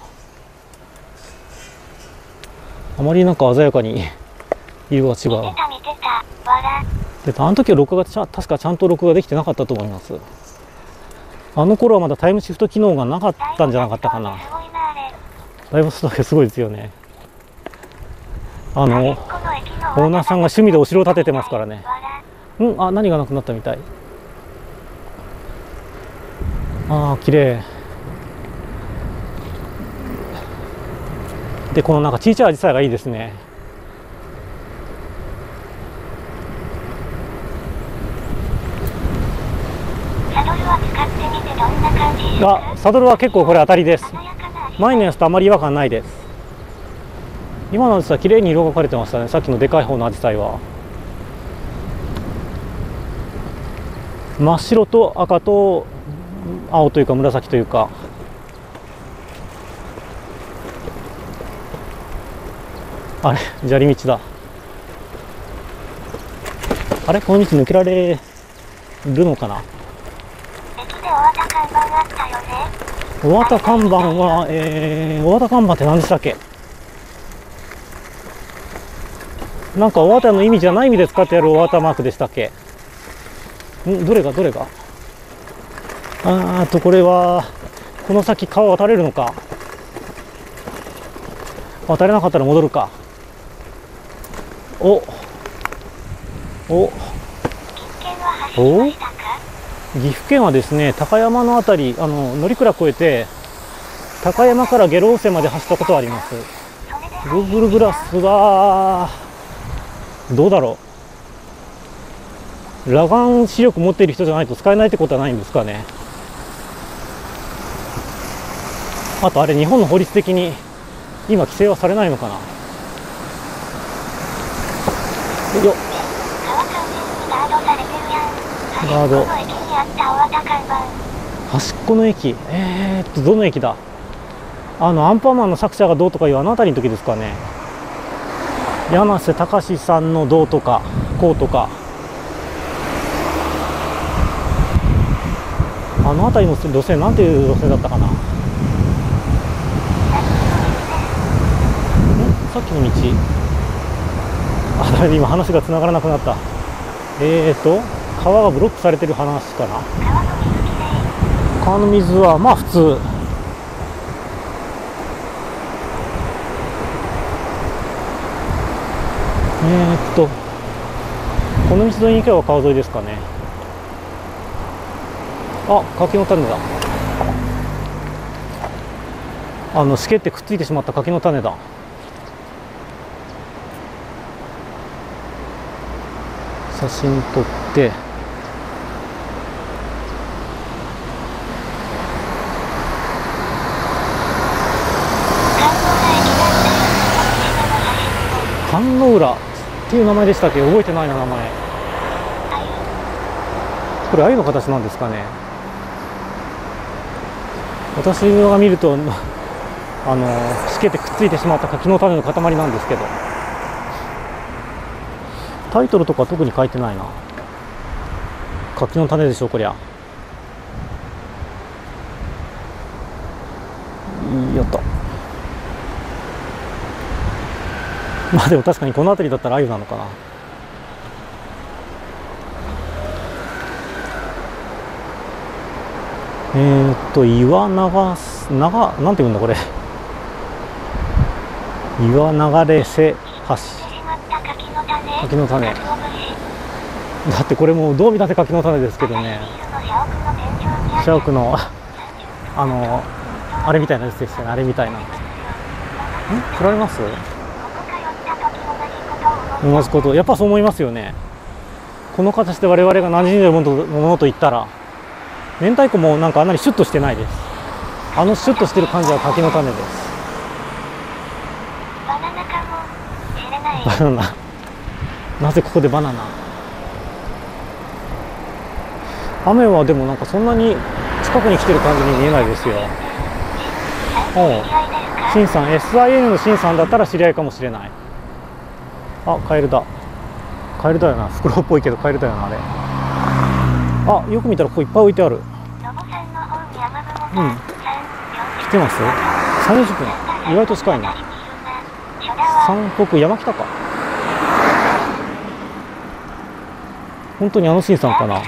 あまりなんか鮮やかに色が違う。であの時は録画確かちゃんと録画できてなかったと思います。あの頃はまだタイムシフト機能がなかったんじゃなかったかな。 ダイバース畑すごいですよね。オーナーさんが趣味でお城を建ててますからね。あ、何がなくなったみたい。ああ、綺麗で、このなんか小さいアジサイがいいですね。 サドルは使ってみてどんな感じですか？ サドルは結構これ当たりです。前のやつとあまり違和感ないです。今のアジサイ綺麗に色が描かれてましたね。さっきのでかい方のアジサイは真っ白と赤と青というか紫というか。あれ、砂利道だ。あれ、この道抜けられるのかな。 駅で大型看板あったよね。 大型看板は、大型看板って何でしたっけ。なんか大型の意味じゃない意味で使ってやる大型マークでしたっけ。どれがこれはこの先川渡れるのか。渡れなかったら戻るか。お岐阜県はですね、高山のあたり、乗鞍越えて高山から下呂温泉まで走ったことはあります。Google グラスはどうだろう。裸眼視力持っている人じゃないと使えないってことはないんですかね。あとあれ、日本の法律的に今規制はされないのかな。よっ、ガード。端っこの駅、どの駅だ。アンパンマンの作者がどうとかいうあの辺りの時ですかね。柳瀬隆さんのどうとかこうとか、あの辺りの路線、なんていう路線だったかな。さっきの道、だいぶ今話がつながらなくなった。川がブロックされてる話かな。川の水はまあ普通。この道沿いに行けば川沿いですかね。あ、柿の種だ。しけってくっついてしまった柿の種だ。写真撮って、観音浦っていう名前でしたっけ。覚えてないな、名前。これ鮎の形なんですかね。私が見るとしけてくっついてしまった柿の種の塊なんですけど、タイトルとか特に書いてないな。柿の種でしょう、こりゃ。よっと。まあでも確かにこの辺りだったら鮎なのかな。岩長なんて言うんだこれ。岩流れ瀬橋。柿の種。だってこれもうどう見たって柿の種ですけどね。社屋のあれみたいなやつですよね。あれみたいな。振られます？同じこと、やっぱそう思いますよね。この形で我々が馴染んでいるものと言ったら、明太子もなんかあんなにシュッとしてないです。シュッとしてる感じは柿の種です。 バナナかもしれない。 バナナ。なぜここでバナナ。雨はでもなんかそんなに近くに来てる感じに見えないですよ。シンさん、SIN のシンさんだったら知り合いかもしれない。あ、カエルだ。カエルだよな。フクロウっぽいけどカエルだよな、あれ。あ、よく見たらここいっぱい置いてある。来てます？ 30 分。意外と近いな。山北山北か。本当にシンさんかな。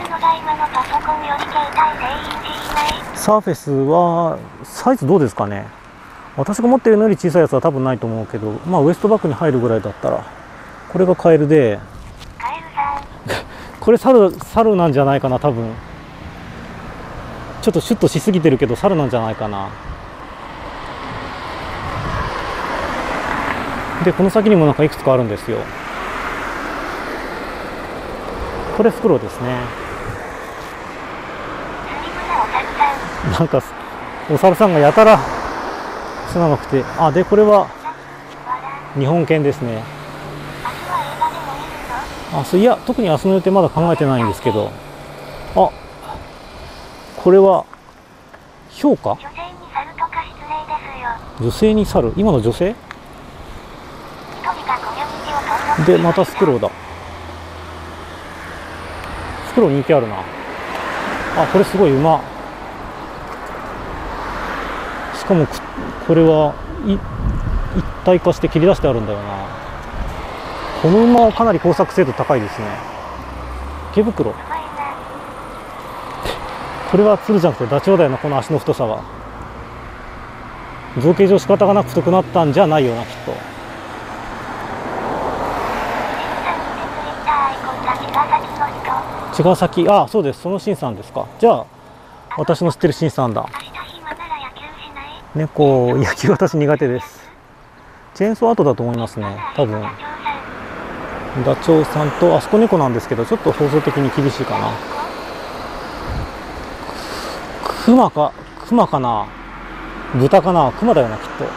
サーフェスはサイズどうですかね。 私が持ってるのより小さいやつは多分ないと思うけど、まあウエストバッグに入るぐらいだったらこれがカエルで、 カエルさん。 これ猿なんじゃないかな。多分ちょっとシュッとしすぎてるけど猿なんじゃないかな。でこの先にもなんかいくつかあるんですよ。これフクロウですね。なんかお猿さんがやたらつながくて、あ、でこれは日本犬ですね。あ、そう、いや特に明日の予定まだ考えてないんですけど、あ、これは評価？女性に猿、今の女性で、またフクロウだ。フクロウ人気あるな。あ、これすごい馬。しかもこれは一体化して切り出してあるんだよな。この馬はかなり工作精度高いですね。池袋。これは鶴じゃなくてダチョウだよな。この足の太さは造形上仕方がなく太くなったんじゃないよな、きっと。茅ヶ崎、あ、そうです。そのシンさんですか。じゃあ私の知ってるシンさんだ。猫、野球私苦手です。チェーンソーアートだと思いますね、多分。ダチョウさんと、あそこ猫なんですけど、ちょっと放送的に厳しいかな。クマかな、豚かな、クマだよな、きっと。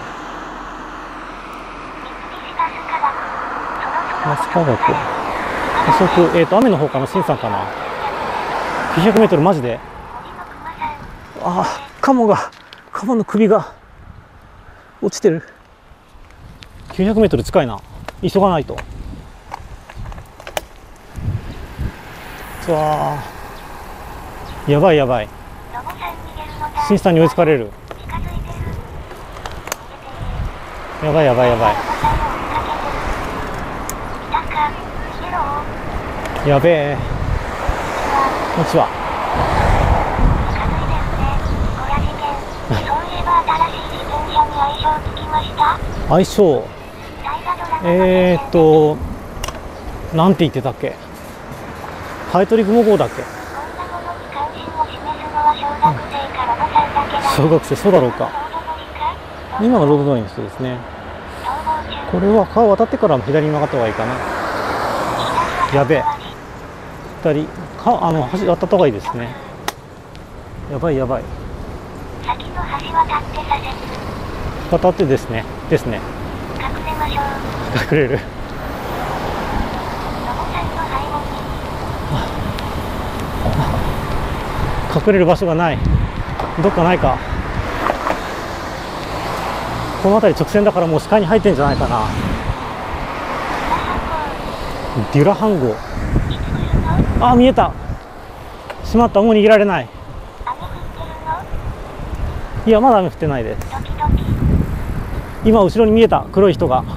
マスカガコ、補足、雨の方かな、シンさんかな。900メートル、マジで。あ、カモの首が落ちてる。900メートル近いな。急がないと。わー、やばいやばい。シンさんに追いつかれる。やばいやばいやばい。やべえ。こんにちは。相性、なんて言ってたっけ。ハエトリグモ号だっけ。小学生、そうだろうか。今がロードドライの人ですね。これは川渡ってから左に曲がった方がいいかな。やべえ、2人橋渡った方がいいですね。やばいやばい。渡ってですね隠れる。隠れる場所がない。どっかないか。この辺り直線だからもう視界に入ってんじゃないかな。デュラ飯号。あ、見えた。しまった、もう逃げられない。いや、まだ雨降ってないです。今後ろに見えた黒い人が。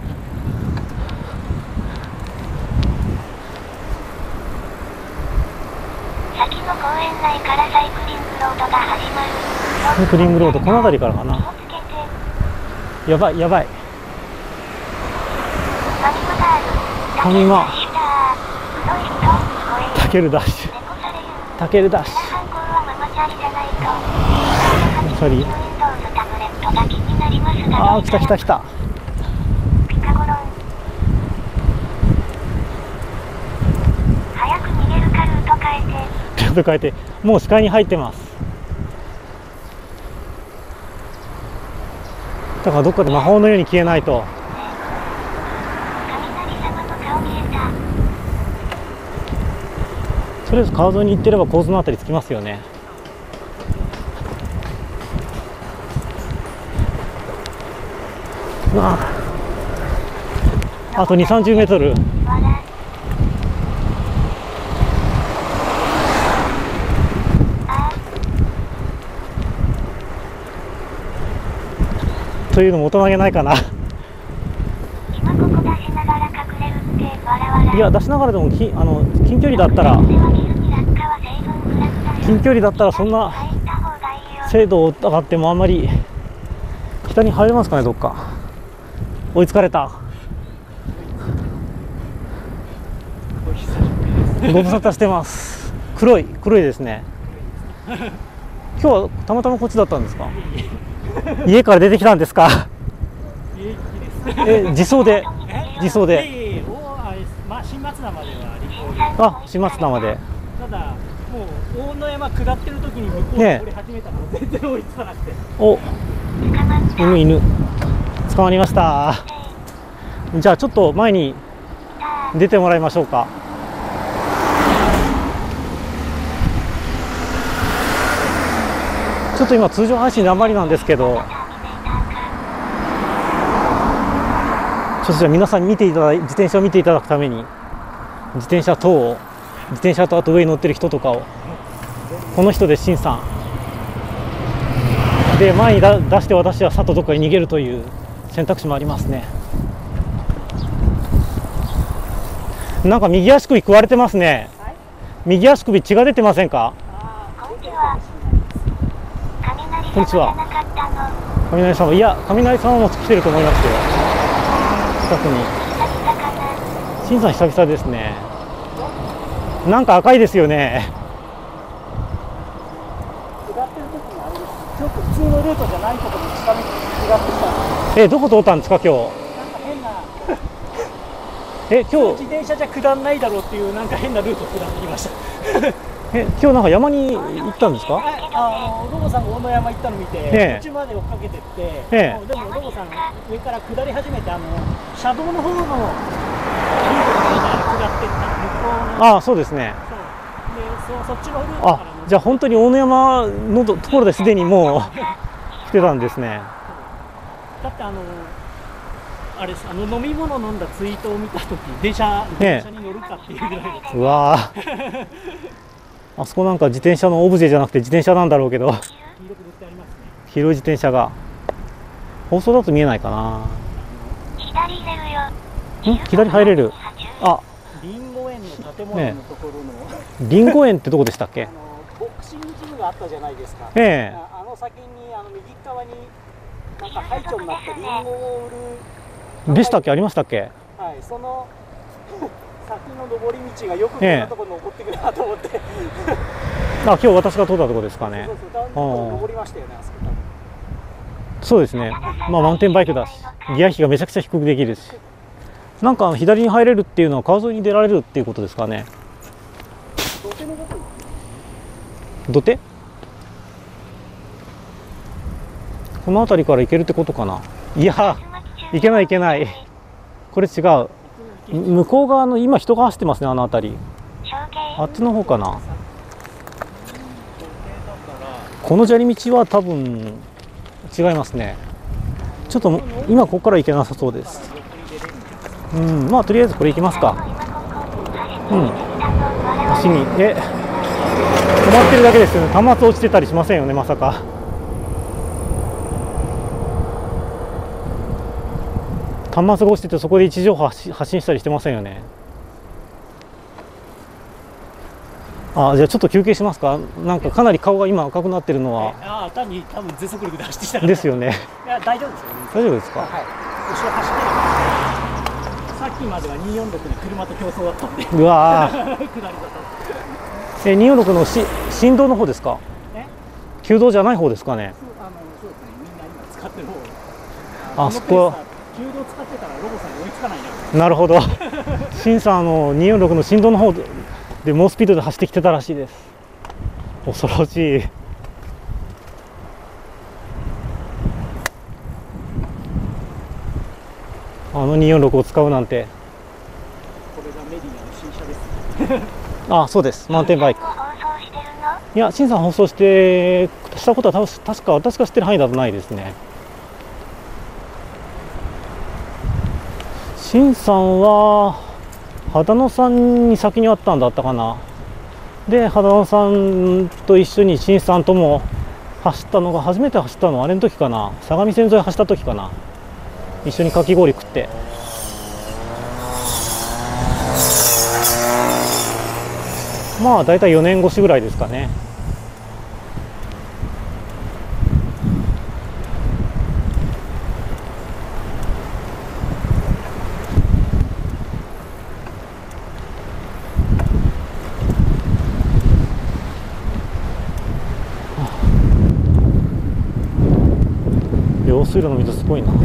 先の公園内からサイクリングロードが始まる。 サイクリングロード、この辺りからかな。やばいやばい。ファミマ。タケルダッシュ。タケルダッシュ。ソリー。ああ、来た来た来た。 早く逃げるか、ルート変えて。 ルート変えて、もう視界に入ってます。だからどっかで魔法のように消えないと。 雷様の顔見えた。 とりあえず川沿いに行ってれば構図のあたり着きますよね。あと2、30メートル。というのも大人げないかな。 今ここ出しながら隠れるって笑わない。 いや、出しながらでも近距離だったら近距離だったらそんな精度上がってもあんまり北に入れますかね、どっか。追いつかれた。ご無沙汰してます。黒いですね。今日はたまたまこっちだったんですか。家から出てきたんですか。自走で。 まあ新松田まではあ、新松田まで。 ただもう大野山下ってる時に向こうに降り始めたから全然追いつかなくて。 お、犬捕まりました。じゃあちょっと前に出てもらいましょうか。ちょっと今通常配信のあまりなんですけど、ちょっとじゃあ皆さんに自転車を見ていただくために、自転車とあと上に乗ってる人とかを、この人で新さんで前に出して、私はさっとどっかに逃げるという選択肢もありますね。なんか右足首食われてますね。右足首血が出てませんか。こんにちは。雷さんも、いや、雷さんも来てると思いますよ。近くに。新さん久々ですね。なんか赤いですよね。 下ってる時にあれです。ちょっと普通のルートじゃないところに下道下ってきた。 どこ通ったんですか今日。 なんか変な。 今日自転車じゃ下んないだろうっていうなんか変なルート下ってきました。 今日なんか山に行ったんですか。 ロボさんが大野山行ったの見て、途中まで追っかけてって、でもロボさん上から下り始めて、車道の方のルートが下ってった向こうの。 ああ、そうですね。 そうで、そっちのルートから。 じゃあ本当に大野山のところですでにもう来てたんですね。 だってあれです、飲み物飲んだツイートを見たとき、電車に乗るかっていうぐらいです。 うわーあそこなんか自転車のオブジェじゃなくて自転車なんだろうけど、黄色い自転車が。放送だと見えないかな。左入れる。あ、 リンゴ園の建物のところの、 リンゴ園ってどこでしたっけ。 ボクシングジムがあったじゃないですか。先に右側になんか廃墟になったリンゴを売るでしたっけ。ありましたっけ。 はい、その先の上り道がよくこんなところに残ってくるなと思って。 今日私が通ったところですかね。 登りましたよね、あそこ。 そうですね。まあマウンテンバイクだし、ギア比がめちゃくちゃ低くできるし、なんか左に入れるっていうのは川沿いに出られるっていうことですかね。土手？この辺りから行けるってことかな。いや、行けない。これ違う。向こう側の今人が走ってますね、あの辺り。あっちの方かな。この砂利道は多分違いますね。ちょっと今ここから行けなさそうです。まあとりあえずこれ行きますか。足に止まってるだけですよね。端末落ちてたりしませんよね、まさか。端末が落ちててそこで位置情報発信したりしてませんよね。じゃあちょっと休憩しますか。なんかかなり顔が今赤くなってるのは。 単に多分全速力で走ってきたから。 ですよね。 いや大丈夫ですよね。 大丈夫ですか。 はい。後ろ走ってる。さっきまでは246で車と競争だったんで。 うわ下りだと。 246の振動の方ですか。旧道じゃない方ですかね。 そうですね。みんな今使ってる方。 あそこ。旧道使ってたらロボさんに追いつかないな。 なるほど。新さん246の振動の方で猛スピードで走ってきてたらしいです。恐ろしい。246を使うなんて。 これがメディアの新車です。 そうです。マウンテンバイク。いや、新さん放送したことは確か私が知ってる範囲だとないですね。新さんは秦野さんに先に会ったんだったかな。で秦野さんと一緒に新さんとも初めて走ったのはあれの時かな。相模線沿い走った時かな。一緒にかき氷食って。まあだいたい4年越しぐらいですかね。 水路の水すごいな。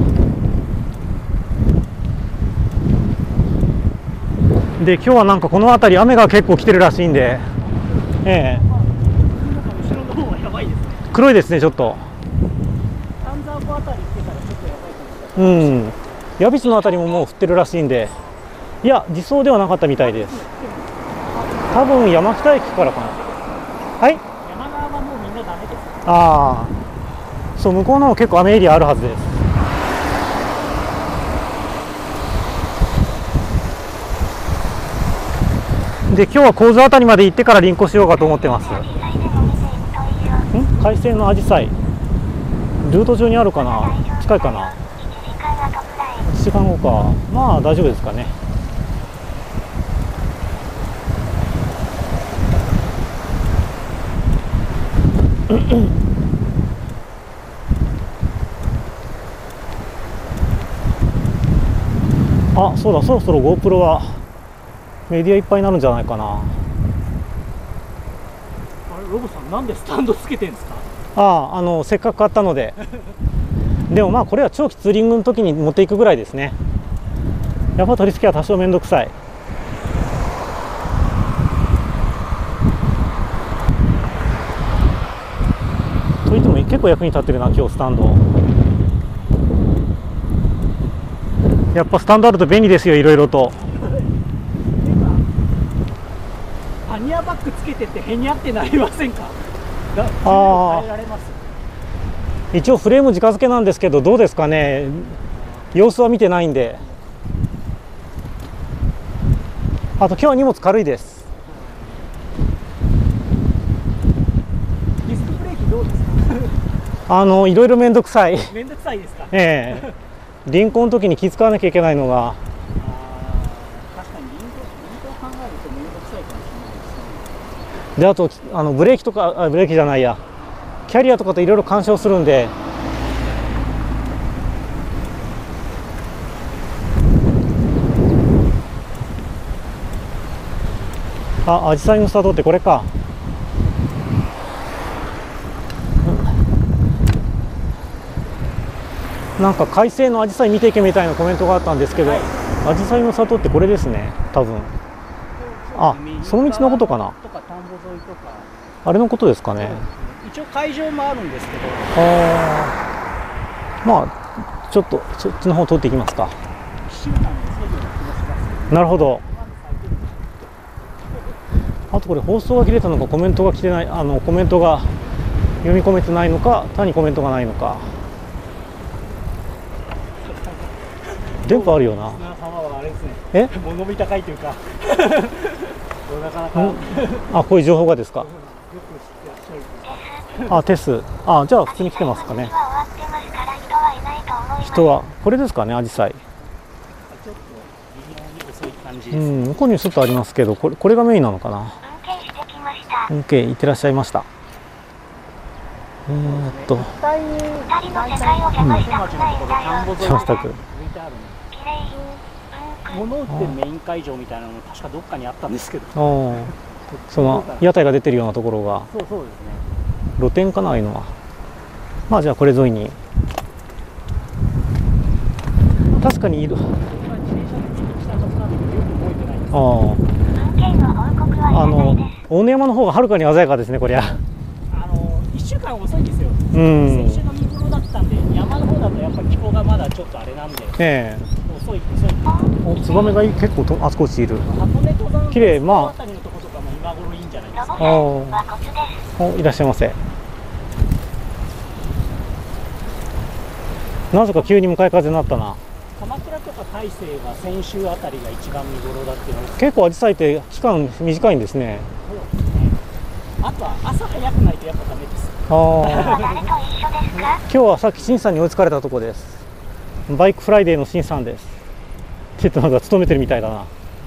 で今日はなんかこの辺り雨が結構来てるらしいんで、 後ろの方はやばいですね。 黒いですねちょっと。 丹沢湖あたり行ってたらちょっとやばいかもしれない。 うん。矢櫃のあたりももう降ってるらしいんで、いや自走ではなかったみたいです。多分山北駅からかな。はい。 山側はもうみんなダメです。 ああ、そう向こうの方結構雨エリアあるはずです。で今日は神津辺りまで行ってから輪行しようかと思ってます。海星のアジサイルート上にあるかな、近いかな。1時間後か、まあ大丈夫ですかね。あ、そうだ、そろそろ GoPro はメディアいっぱいになるんじゃないかな。 あれ、ロボさんなんでスタンドつけてんですか？ せっかく買ったのででもまあこれは長期ツーリングの時に持っていくぐらいですね。やっぱ取り付けは多少めんどくさい。といっても結構役に立ってるな今日スタンド。やっぱスタンドあると便利ですよ、いろいろと。 パニアバッグつけててへにゃってなりませんか？変えられます？ 一応フレーム直付けなんですけど、どうですかね、様子は見てないんで。あと今日は荷物軽いです。 ディスクブレーキどうですか？いろいろめんどくさい。 めんどくさいですか？ 輪行の時に気使わなきゃいけないのが。 確かに輪行考えるとめんどくさいかもしれないですね。 であとブレーキとかブレーキじゃないや、キャリアとかといろいろ干渉するんで。アジサイのスタートってこれか。なんか快晴のアジサイ見ていけみたいなコメントがあったんですけど、アジサイの里ってこれですね多分。その道のことかな。あれのことですかね。 一応会場もあるんですけど。 まあちょっとそっちの方通っていきますか。なるほど。あとこれ放送が切れたのかコメントが来てない、コメントが読み込めてないのか、単にコメントがないのか。電波あるよな。え？ 物見高いというか。なかなか。 こういう情報がですか。テス。じゃあ普通に来てますかね。人はこれですかね、アジサイ。向こうにちょっとありますけど、これがメインなのかな。運慶行ってらっしゃいました。 物売ってるメイン会場みたいなのも確かどっかにあったんですけど。 その屋台が出てるようなところが。 そうですね。 露店かな、ああいうのは。まあじゃあこれ沿いに。確かにいる。大野山の方がはるかに鮮やかですね、こりゃ。 1週間遅いんですよ。先週の見頃だったんで、山の方だとやっぱり気候がまだちょっとあれなんで。遅い。 ツバメが結構あちこちいる。綺麗、まあ。いらっしゃいませ。なぜか急に向かい風になったな。 鎌倉とか大勢が先週あたりが一番見頃だっていうの。 結構アジサイって期間短いんですね。 あとは朝早くないとやっぱダメです。 今日はさっき新さんに追いつかれたとこです。バイクフライデーの新さんです。ちょっとなんか勤めてるみたいだな。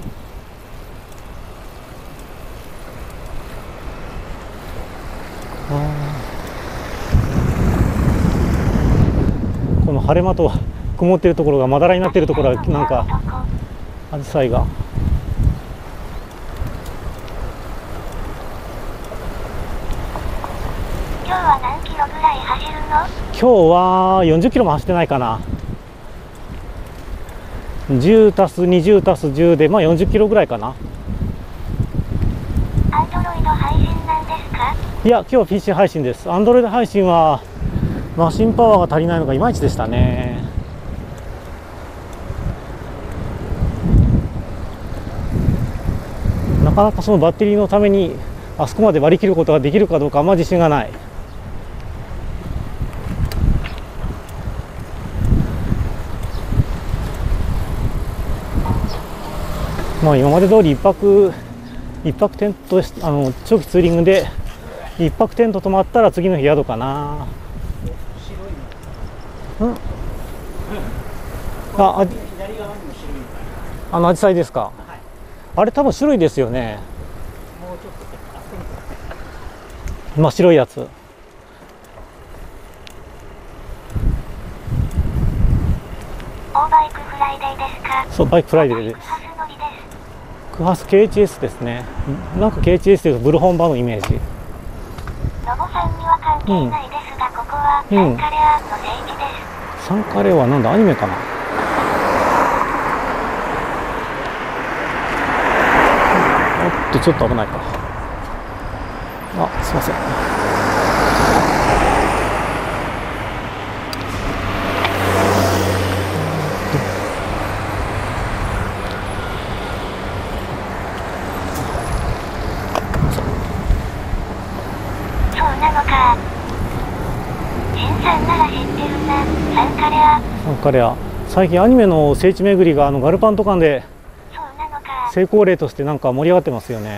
この晴れ間と曇ってるところがまだらになってるところはなんかアジサイが。 今日は何キロぐらい走るの？ 今日は40キロも走ってないかな。10足す20足す10で、まあ40キロぐらいかな。 アンドロイド配信なんですか？ いや、今日は PC 配信です。アンドロイド配信はマシンパワーが足りないのがいまいちでしたね。なかなかそのバッテリーのためにあそこまで割り切ることができるかどうかあんま自信がない。まあ今まで通り一泊テント、長期ツーリングで一泊テント泊まったら次の日宿かな。うん。あ、アジサイですか。あれ多分種類ですよね。真っ白いやつ。 バイクフライデーですか？ そう、バイクフライデーです。クハス KHS ですね。なんか KHS というとブルホンバのイメージ。 ロボさんには関係ないですが、ここはサンカレアの聖地です。 サンカレアはなんだ、アニメかな。おっと、ちょっと危ないか。あ、すいません。サンカレア、最近アニメの聖地巡りがガルパンとかで成功例としてなんか盛り上がってますよね。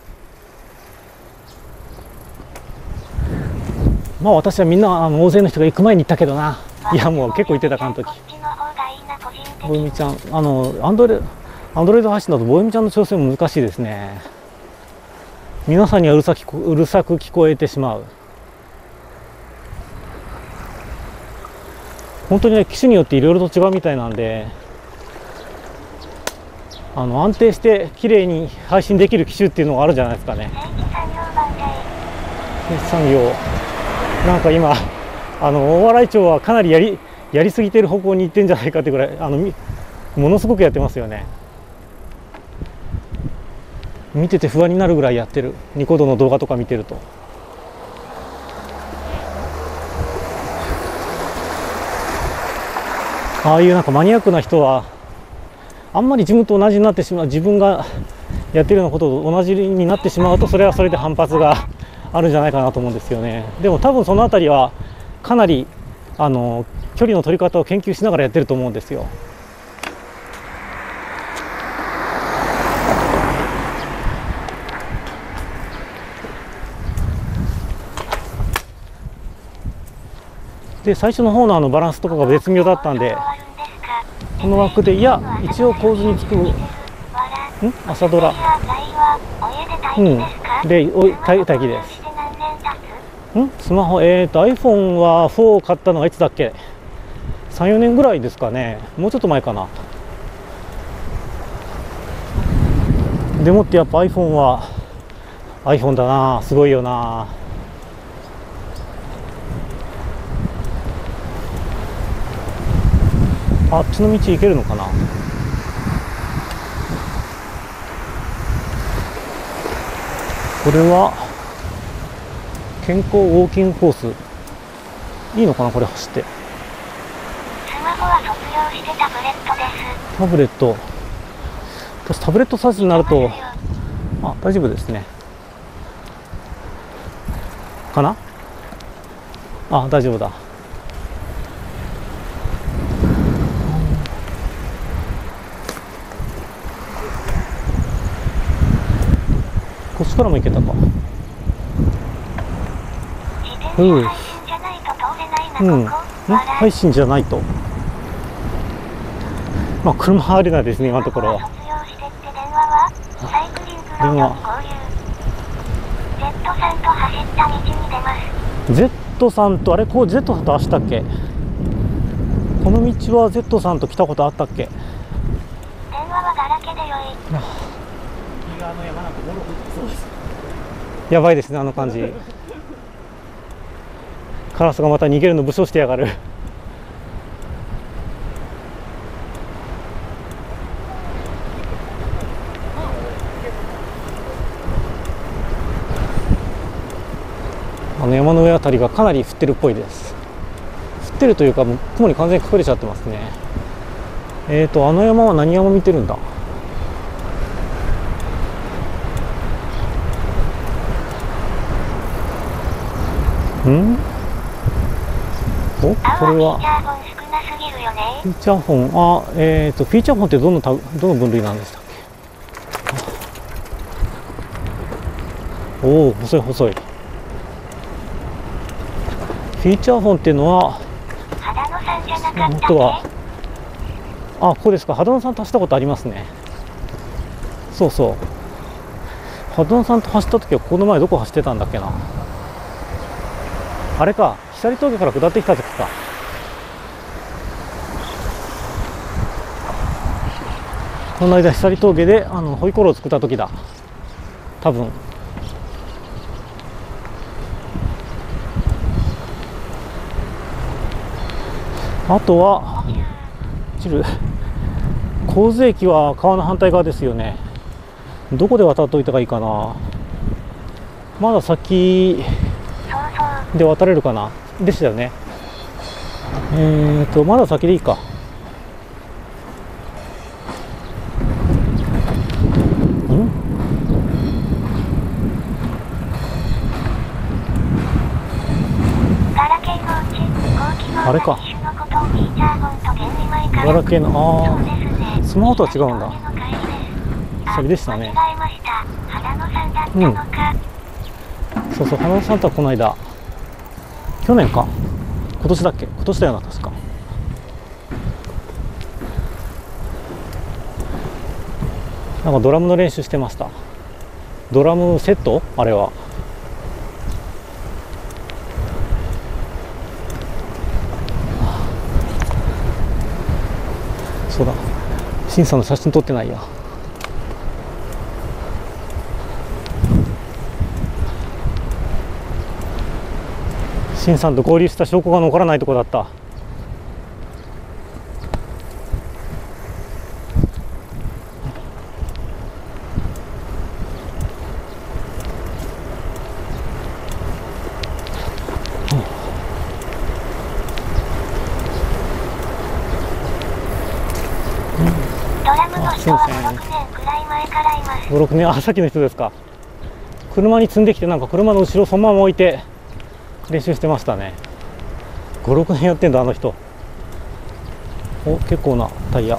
まあ私はみんな大勢の人が行く前に行ったけどな。いやもう結構行ってたかの時。ボエミちゃんアンドロイド配信だとボエミちゃんの調整も難しいですね。皆さんにはうるさく聞こえてしまう。本当にね、機種によっていろいろと違うみたいなんで、安定して綺麗に配信できる機種っていうのがあるんじゃないですかね。産業なんか今大洗町はかなりやりすぎてる方向に行ってんじゃないかってぐらいものすごくやってますよね。見てて不安になるぐらいやってる。ニコ動の動画とか見てると。ああいうなんかマニアックな人はあんまり自分と同じになってしまう、自分がやってるようなことと同じになってしまうと、それはそれで反発があるんじゃないかなと思うんですよね。でも多分そのあたりはかなり距離の取り方を研究しながらやってると思うんですよ。で最初の方のバランスとかが絶妙だったんで、この枠で、いや一応構図につく朝ドラで待機です。スマホiPhone は4を買ったのはいつだっけ。3、4年ぐらいですかね。もうちょっと前かな。でもってやっぱ iPhone は iPhone だな。すごいよな。あっちの道行けるのかな。これは健康ウォーキングコースいいのかな、これ走って。 スマホは卒業してタブレットです。 タブレット、私タブレットサイズになると大丈夫ですねかな。大丈夫だ。こっちからも行けたか。配信じゃないと。まあ車入れないですね今のところは。電話。Z さんとZ さんと走ったっけ。この道は Z さんと来たことあったっけ。 電話はガラケーでよい。 やばいですね、あの感じ。 カラスがまた逃げるの武装してやがる。山の上あたりがかなり降ってるっぽいです。降ってるというか、もう雲に完全に隠れちゃってますね。あの山は何山見てるんだ。お、これはフィーチャーフォン。フィーチャーフォンってどの分類なんでしたっけ。おお、細い細い。フィーチャーフォンっていうのは、本当は、ここですか。秦野さんと走ったことありますね。そうそう。秦野さんと走った時は、この前どこ走ってたんだっけな。あれか、久峠から下ってきた時か。この間久峠でホイコーローを作った時だ。多分。あとは神津駅は川の反対側ですよね。どこで渡っといたらいいかな。まだ先で渡れるかな。でしたよね。まだ先でいいか。あれか。ガラケーの、スマホとは違うんだ。先でしたね。そうそう、花さんとはこの間、去年か今年だっけ、今年だよな、確か。なんかドラムの練習してました。ドラムセット、あれは。そうだ、審査の写真撮ってないや。審さんと合流した証拠が残らないとこだった。5、6年、さっきの人ですか。車に積んできて、なんか車の後ろそのまま置いて練習してましたね。5、6年やってんだ、あの人。お、結構なタイヤ。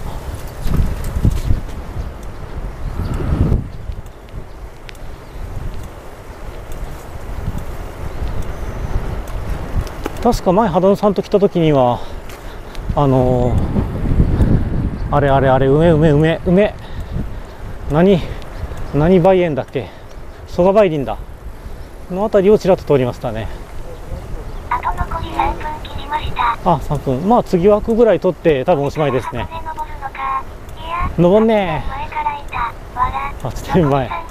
確か前、秦野さんと来た時にはあれ梅何梅園だっけ、蘇我梅林だの辺りをちらっと通りましたね。 あと残り3分切りました。 3分。まあ次枠ぐらい取って多分おしまいですね。登んねえ。8点前。フ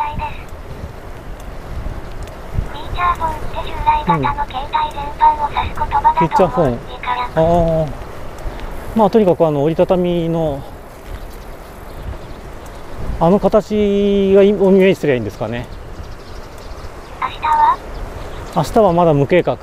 ィーチャーフォン。まあとにかく折りたたみの形がをイメージすればいいんですかね。明日はまだ無計画。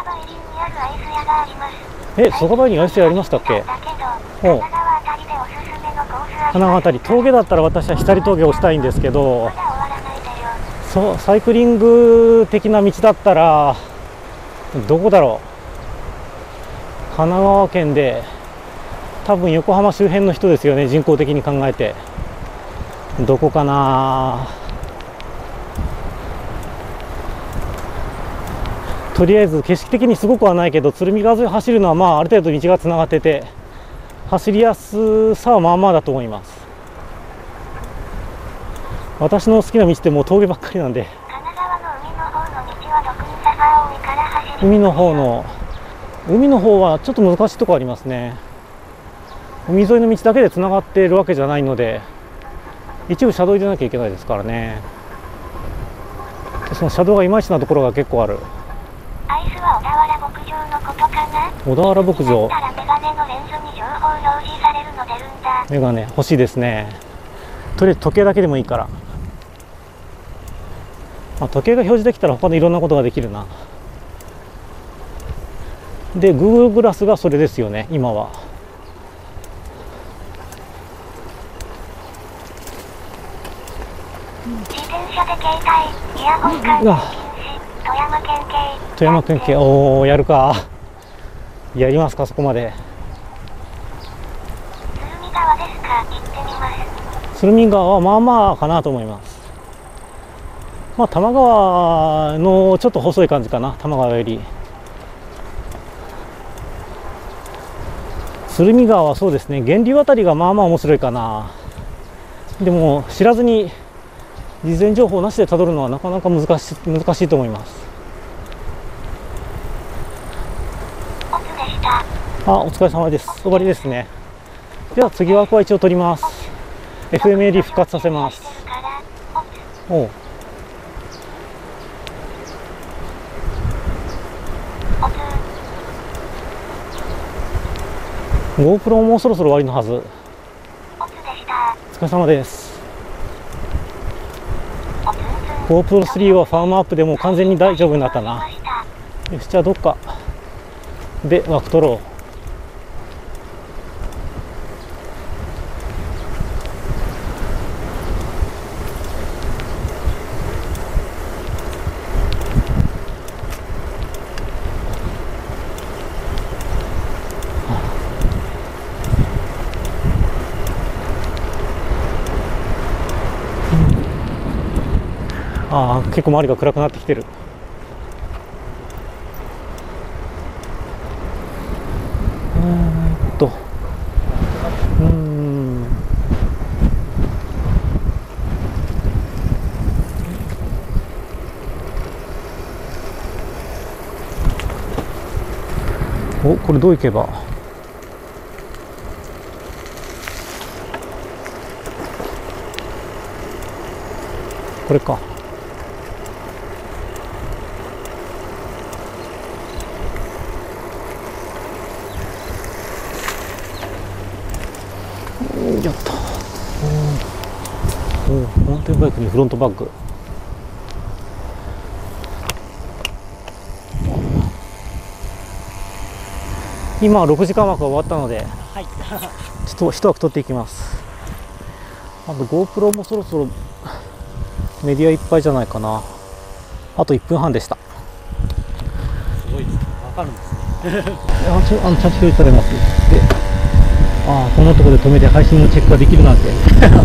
蘇我梅林アイス屋ありましたっけ。神奈川あたり、峠だったら私は光峠をしたいんですけど、サイクリング的な道だったらどこだろう。神奈川県で多分横浜周辺の人ですよね、人工的に考えて。どこかな。とりあえず景色的にすごくはないけど、鶴見川沿い走るのはまあある程度道がつながってて、走りやすさはまあまあだと思います。私の好きな道ってもう峠ばっかりなんで。海の方はちょっと難しいところありますね。海沿いの道だけでつながっているわけじゃないので、一部車道入れなきゃいけないですからね。その車道がいまいちなところが結構ある。アイスは小田原牧小田原牧場。メガネ欲しいですね。とりあえず時計だけでもいいから。時計が表示できたら他のいろんなことができるな。で Google グラスがそれですよね今は。 自転車で携帯イヤホン関係禁止。富山県警。 富山県警、おお、やるか。やりますか、そこまで。 鶴見川ですか、行ってみます。 鶴見川はまあまあかなと思います。まあ多摩川のちょっと細い感じかな、多摩川より。鶴見川はそうですね、源流あたりがまあまあ面白いかな。でも知らずに事前情報なしでたどるのはなかなか難しいと思います。お疲れ様です。終わりですね。では次枠は一応取ります。FMLE 復活させます。おう。GoPro もうそろそろ終わりのはず。お疲れ様です。GoPro3 はファームアップでもう完全に大丈夫になったな。よし、じゃあどっかで枠取ろう。結構周りが暗くなってきてる。これどう行けば。これか。やった。マウンテンバイクにフロントバッグ。今6時間枠が終わったので、はい、ちょっと一枠取っていきます。あと GoPro もそろそろメディアいっぱいじゃないかな。あと1分半でした。 すごいですね。わかるんですね。 ちゃんと表示されます。で、このところで止めて配信のチェックができるなんて。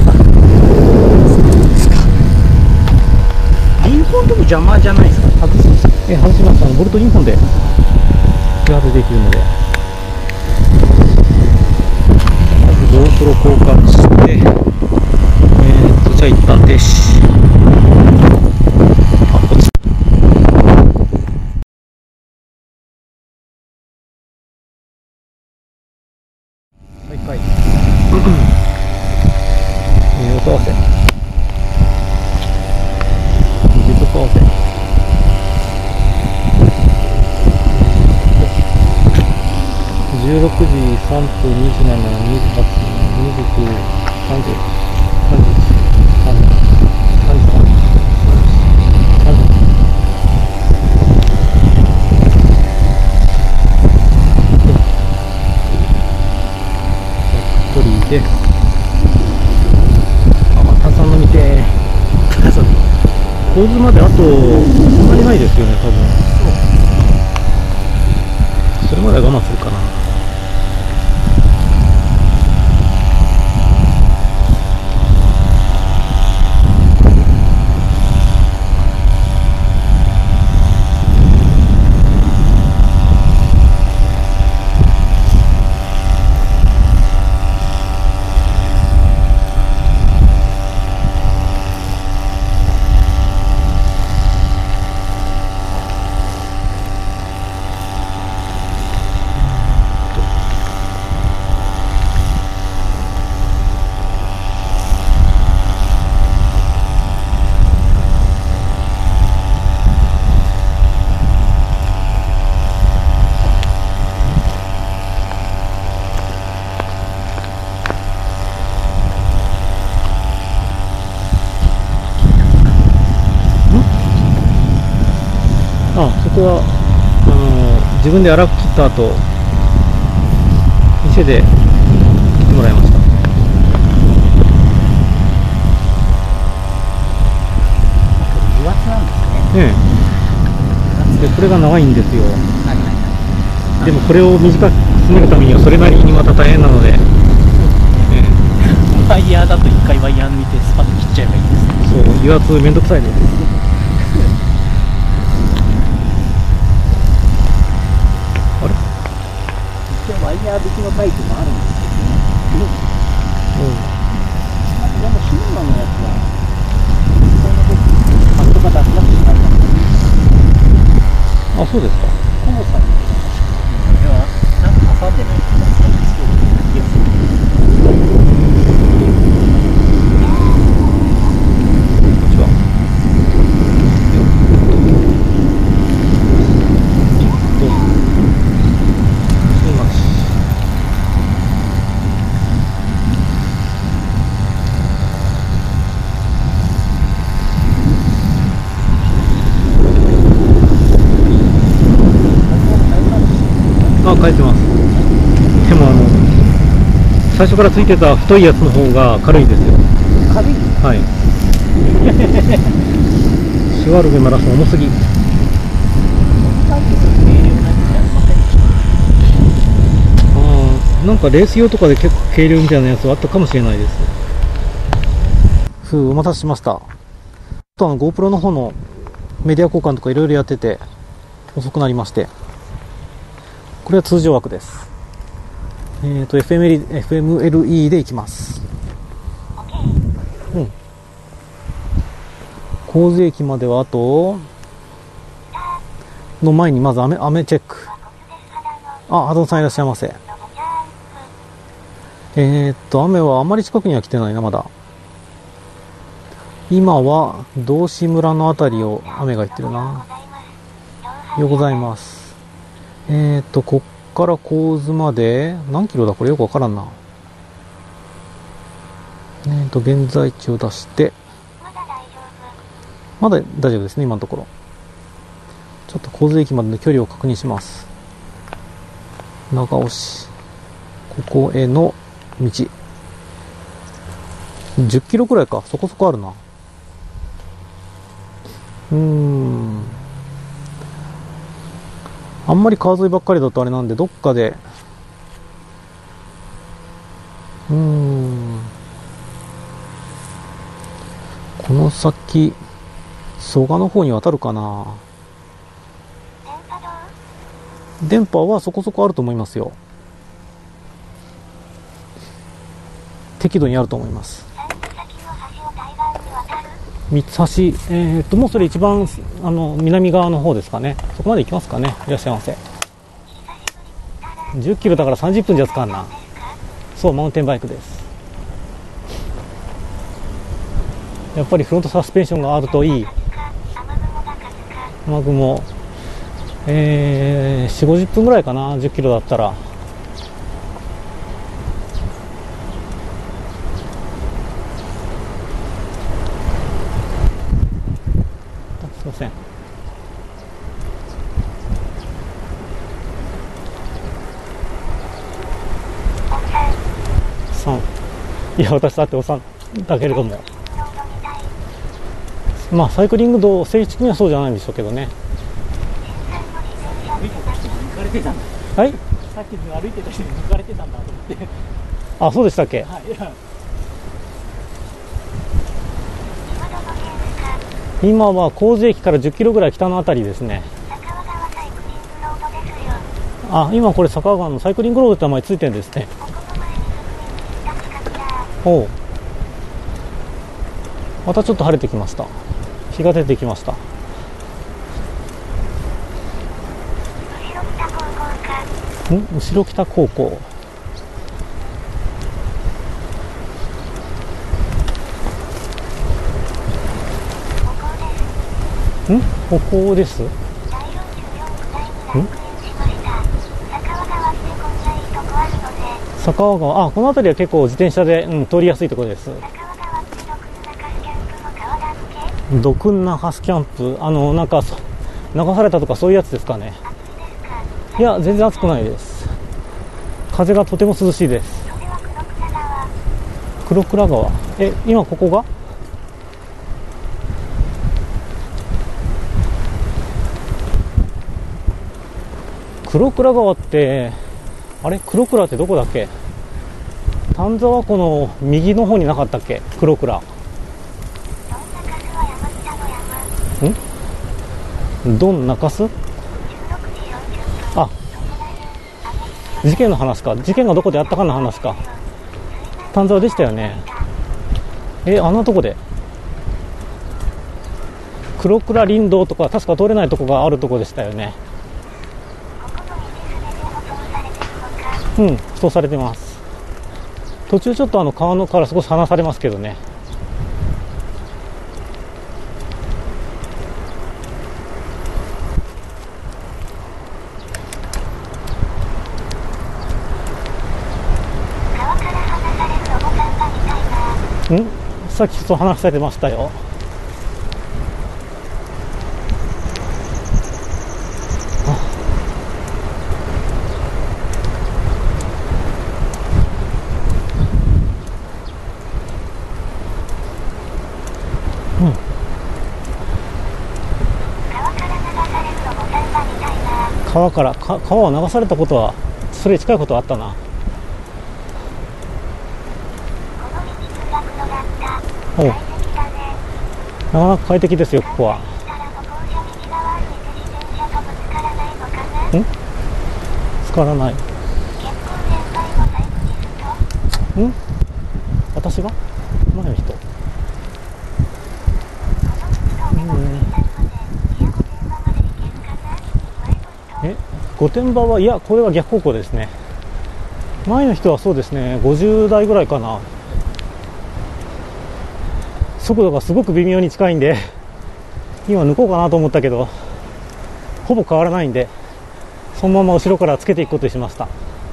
インホンでも邪魔じゃないですか。外すんですか。 外します。ボルトインホンで外できるので。まず GoPro 交換して、じゃあ一旦停止。はい。音合わせ。実音合わせ。16時3分、27、28、29、30、33、で、炭酸飲みて構図まであとそんなにないですよね、多分。それまでは我慢するかな。 こは自分で洗く切った後店で切ってもらいました。 油圧なんですね。 でこれが長いんですよ。でもこれを短く進めるためにはそれなりにまた大変なので、 ワイヤーだと1回ワイヤー抜いてスパッと切っちゃえばいいですね。 そう、油圧めんどくさいです。あれ？ 一応ワイヤー引きのタイプもあるんですけどね。でもシンナーのやつはパッドが出しなくてないから。 あ、そうですか。 コモさんのいや、なんか挟んでないとかつけるやつ。 こんにちは。どうも。すいません。あ、書いてます。でも最初からついてた太いやつの方が軽いんですよ。 軽い？ はい。シュワルベマラソン重すぎ。なんかレース用とかで結構軽量みたいなやつはあったかもしれないです。お待たせしました。あとGoPro の方のメディア交換とかいろいろやってて遅くなりまして、これは通常枠です。FMLE で行きます。神津駅まではあとの前にまず雨チェック。あ、波動さんいらっしゃいませ。雨はあんまり近くには来てないな、まだ。今は道志村のあたりを雨がいってるな。ようございます。こっから神津まで何キロだこれよくわからんな。現在地を出してまだ大丈夫ですね、今のところ。ちょっと神津駅までの距離を確認します。長押し、ここへの道10キロくらいか、そこそこあるな。あんまり川沿いばっかりだとあれなんで、どっかでこの先蘇我の方に渡るかな。電波はそこそこあると思いますよ。適度にあると思います。三橋、もうそれ一番南側の方ですかね。そこまで行きますかね。いらっしゃいませ。10キロだから30分じゃつかんな。そう、マウンテンバイクです。やっぱりフロントサスペンションがあるといい。雨雲、4、50分ぐらいかな、10キロだったら。すいません。いや、私だっておさんだけれども、まあサイクリング道正式にはそうじゃないんでしょうけどね。はい、 さっきの歩いてた人に抜かれてたんだと思って。 あ、そうでしたっけ。 はい、 今は神津駅から10キロぐらい北のあたりですね。あ、今これ坂川のサイクリングロードって名前ついてるんですね。おう、またちょっと晴れてきました。日が出てきました。後ろ北高校。ここです。坂川、あ、この辺りは結構自転車で、通りやすいところです。ドクンナハスキャンプ、なんか流されたとかそういうやつですかね。いや全然暑くないです。風がとても涼しいです。黒倉川、今ここが黒倉川って、あれ黒倉ってどこだっけ？丹沢湖の右の方になかったっけ、黒倉。どん中洲？あ、事件の話か。事件がどこであったかの話か。丹沢でしたよね。あんなとこで黒倉林道とか確か通れないとこがあるとこでしたよね。そうされてます。途中ちょっと川のから少し離されますけどね。さっきそう話されてましたよ。川は流されたことはそれに近いことはあったな。なかなか快適ですよ、ここは。つからない。私が前の人。御殿場は、いやこれは逆方向ですね。前の人はそうですね、50代ぐらいかな。速度がすごく微妙に近いんで、今抜こうかなと思ったけどほぼ変わらないんで、そのまま後ろからつけていくことにしました。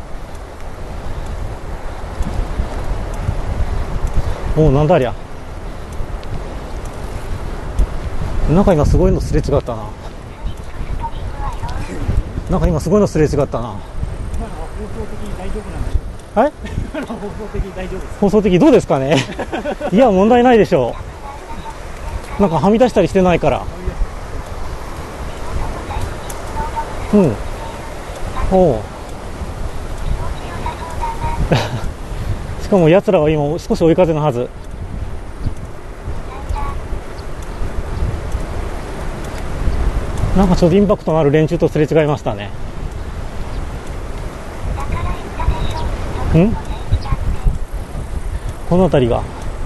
なんだありゃ。なんか今すごいのすれ違ったな。なんか今すごいのすれ違ったな。 放送的に大丈夫なんでしょうか。 はい放送的に大丈夫ですか。 放送的どうですかねいや問題ないでしょう。なんかはみ出したりしてないから。しかも奴らは今少し追い風のはず。なんかちょっとインパクトのある連中とすれ違いましたね。この辺りが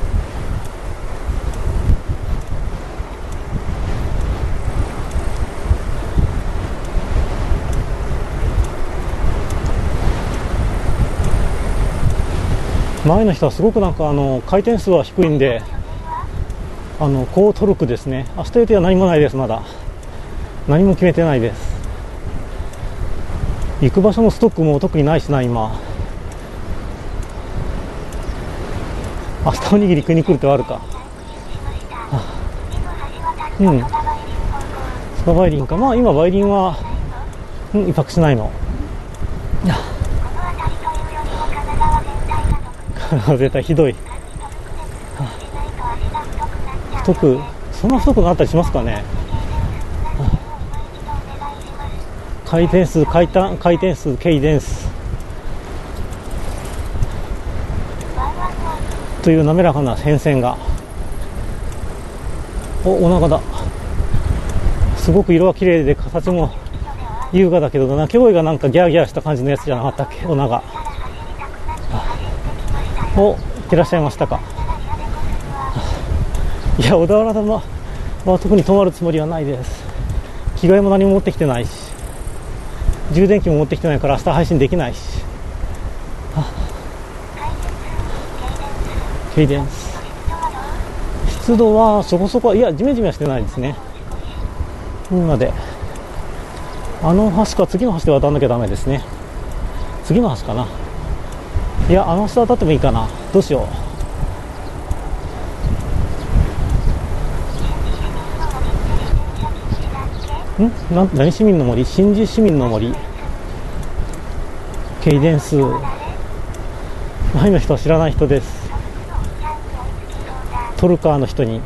前の人はすごくなんか回転数は低いんで、高トルクですね。明日予定は何もないです。まだ何も決めてないです。行く場所のストックも特にないしな。今明日おにぎり食いに来るってあるか。スカバイリンか。まあ今バイリンは威迫しないの。絶対ひどい。太く、そんな太くなったりしますかね。回転数、ケイデンスという滑らかな変遷が。お腹だ。すごく色は綺麗で形も優雅だけど、鳴き声がなんかギャーギャーした感じのやつじゃなかったっけ、お腹。いってらっしゃいましたか。いや小田原は特に泊まるつもりはないです。着替えも何も持ってきてないし、充電器も持ってきてないから明日配信できないし。ケイデンス、湿度はそこそこ、いやジメジメはしてないですね。今で橋か次の橋で渡らなきゃダメですね。次の橋かな。いや橋渡ってもいいかな。どうしよう。 何市民の森、新地市民の森、ケイデンス、前の人は知らない人です。トルカーの人に。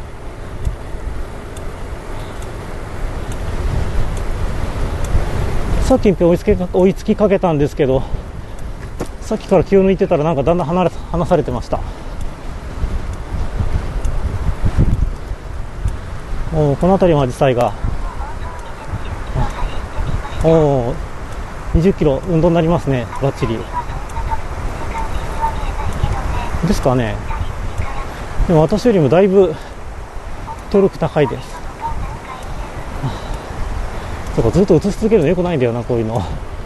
さっき追いつきかけたんですけど、さっきから気を抜いてたらなんかだんだん離されてました。この辺りもアジサイが20キロ運動になりますね。バッチリですかね。でも私よりもだいぶトルク高いです。そうか、ずっと映し続けるのよくないんだよな、こういうの。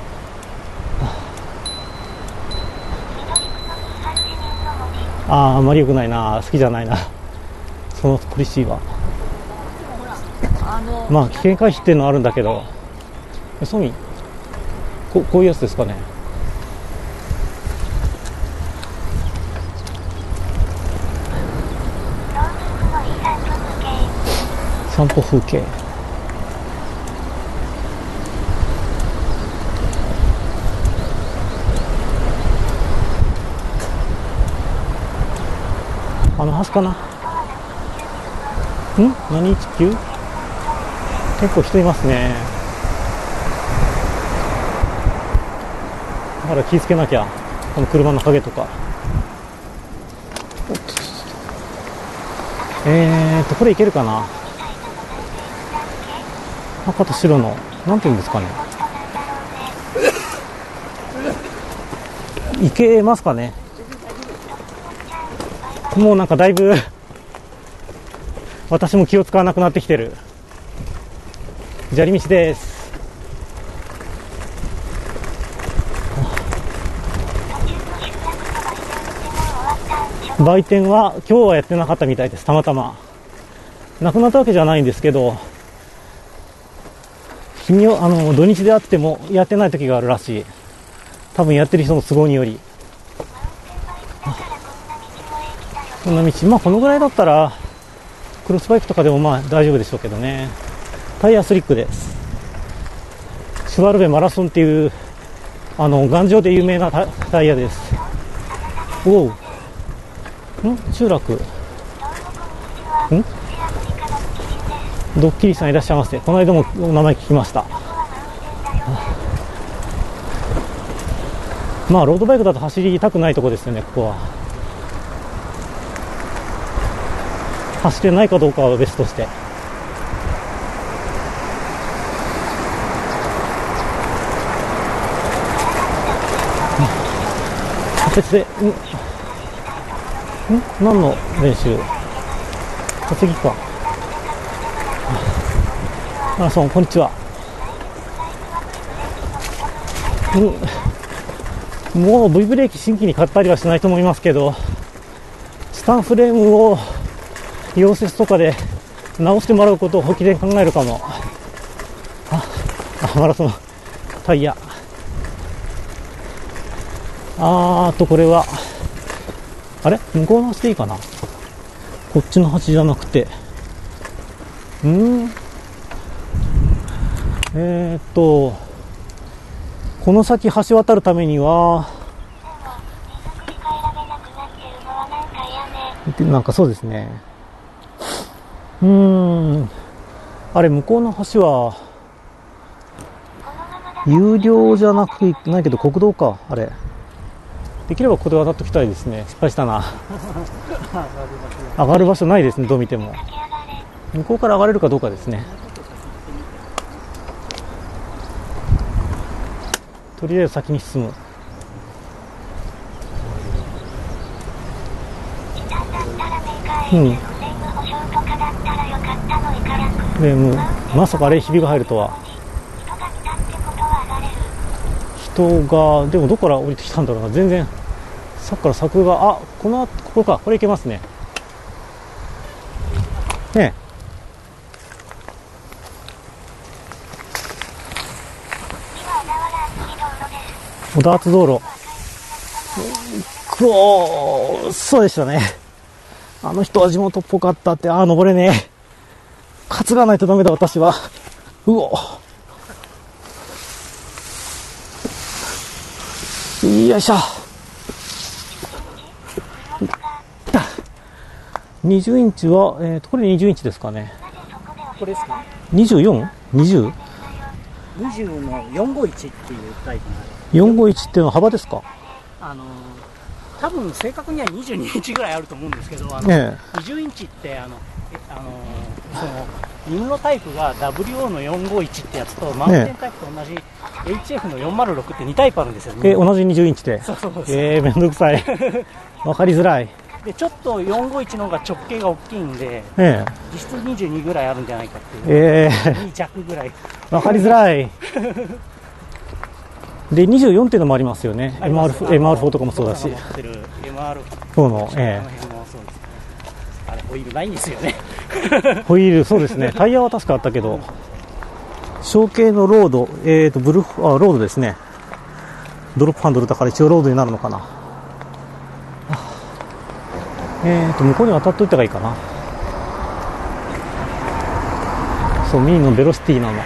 あんまり良くないな、好きじゃないな、その苦しいは。まあ危険回避っていうのはあるんだけど、ソミこういうやつですかね。散歩風景。あの橋かな。何19？結構人いますね。だから気をつけなきゃ、この車の影とか。これいけるかな。赤と白のなんていうんですかね、いけますかね。もうなんかだいぶ私も気を使わなくなってきてる。砂利道です。売店は今日はやってなかったみたいです。たまたまなくなったわけじゃないんですけど、土日であってもやってない時があるらしい。多分やってる人の都合により。こんな道、まあこのぐらいだったらクロスバイクとかでもまあ大丈夫でしょうけどね。タイヤスリックです。シュワルベマラソンっていう頑丈で有名なタイヤです。おう、集落、ドッキリさんいらっしゃいませ。この間もお名前聞きました。まあロードバイクだと走りたくないとこですよね。ここは走れないかどうかは別として。別で何の練習？次か。マラソン、こんにちは。もう V ブレーキ新規に買ったりはしないと思いますけど、チタンフレームを溶接とかで直してもらうことを本気で考えるかも。マラソンタイヤ。これはあれ、向こうの橋でいいかな。こっちの橋じゃなくて、この先橋渡るためにはなんかそうですね。あれ、向こうの橋は有料じゃないけど国道か。あれできればここで渡っておきたいですね。失敗したな。上がる場所ないですね。どう見ても向こうから上がれるかどうかですね。とりあえず先に進む。でもまさかあれひびが入るとは。人がでもどこから降りてきたんだろうな。全然さっきから柵がここか。これ行けますね。ねえ、ダーツ道路。そうでしたね。あの人は地元っぽかったって。登れねえ。担がないとダメだ私は。 うお、よいしょ。20インチは、これ20インチですかね。 これですか。 24？20？ 20の451っていうタイプの 451っていうのは幅ですか？ 多分正確には22インチぐらいあると思うんですけど、20インチってそのリムのタイプが WO の451ってやつとマウンテンタイプと同じ HF の406って2タイプあるんですよね。 同じ20インチで。 そうそうそう。 めんどくさい。わかりづらい。 でちょっと451の方が直径が大きいんで、実質22ぐらいあるんじゃないかっていう、2弱ぐらい。 わかりづらい。で24っていうのもありますよね。MR4 とかもそうだし。 MR4 の、そうですね。あれホイールないんですよね。 ホイール、そうですね。タイヤは確かあったけど、小径のロード、ロードですね。ドロップハンドルだから一応ロードになるのかな。向こうに渡っといた方がいいかな。そう、ミニのベロシティなの。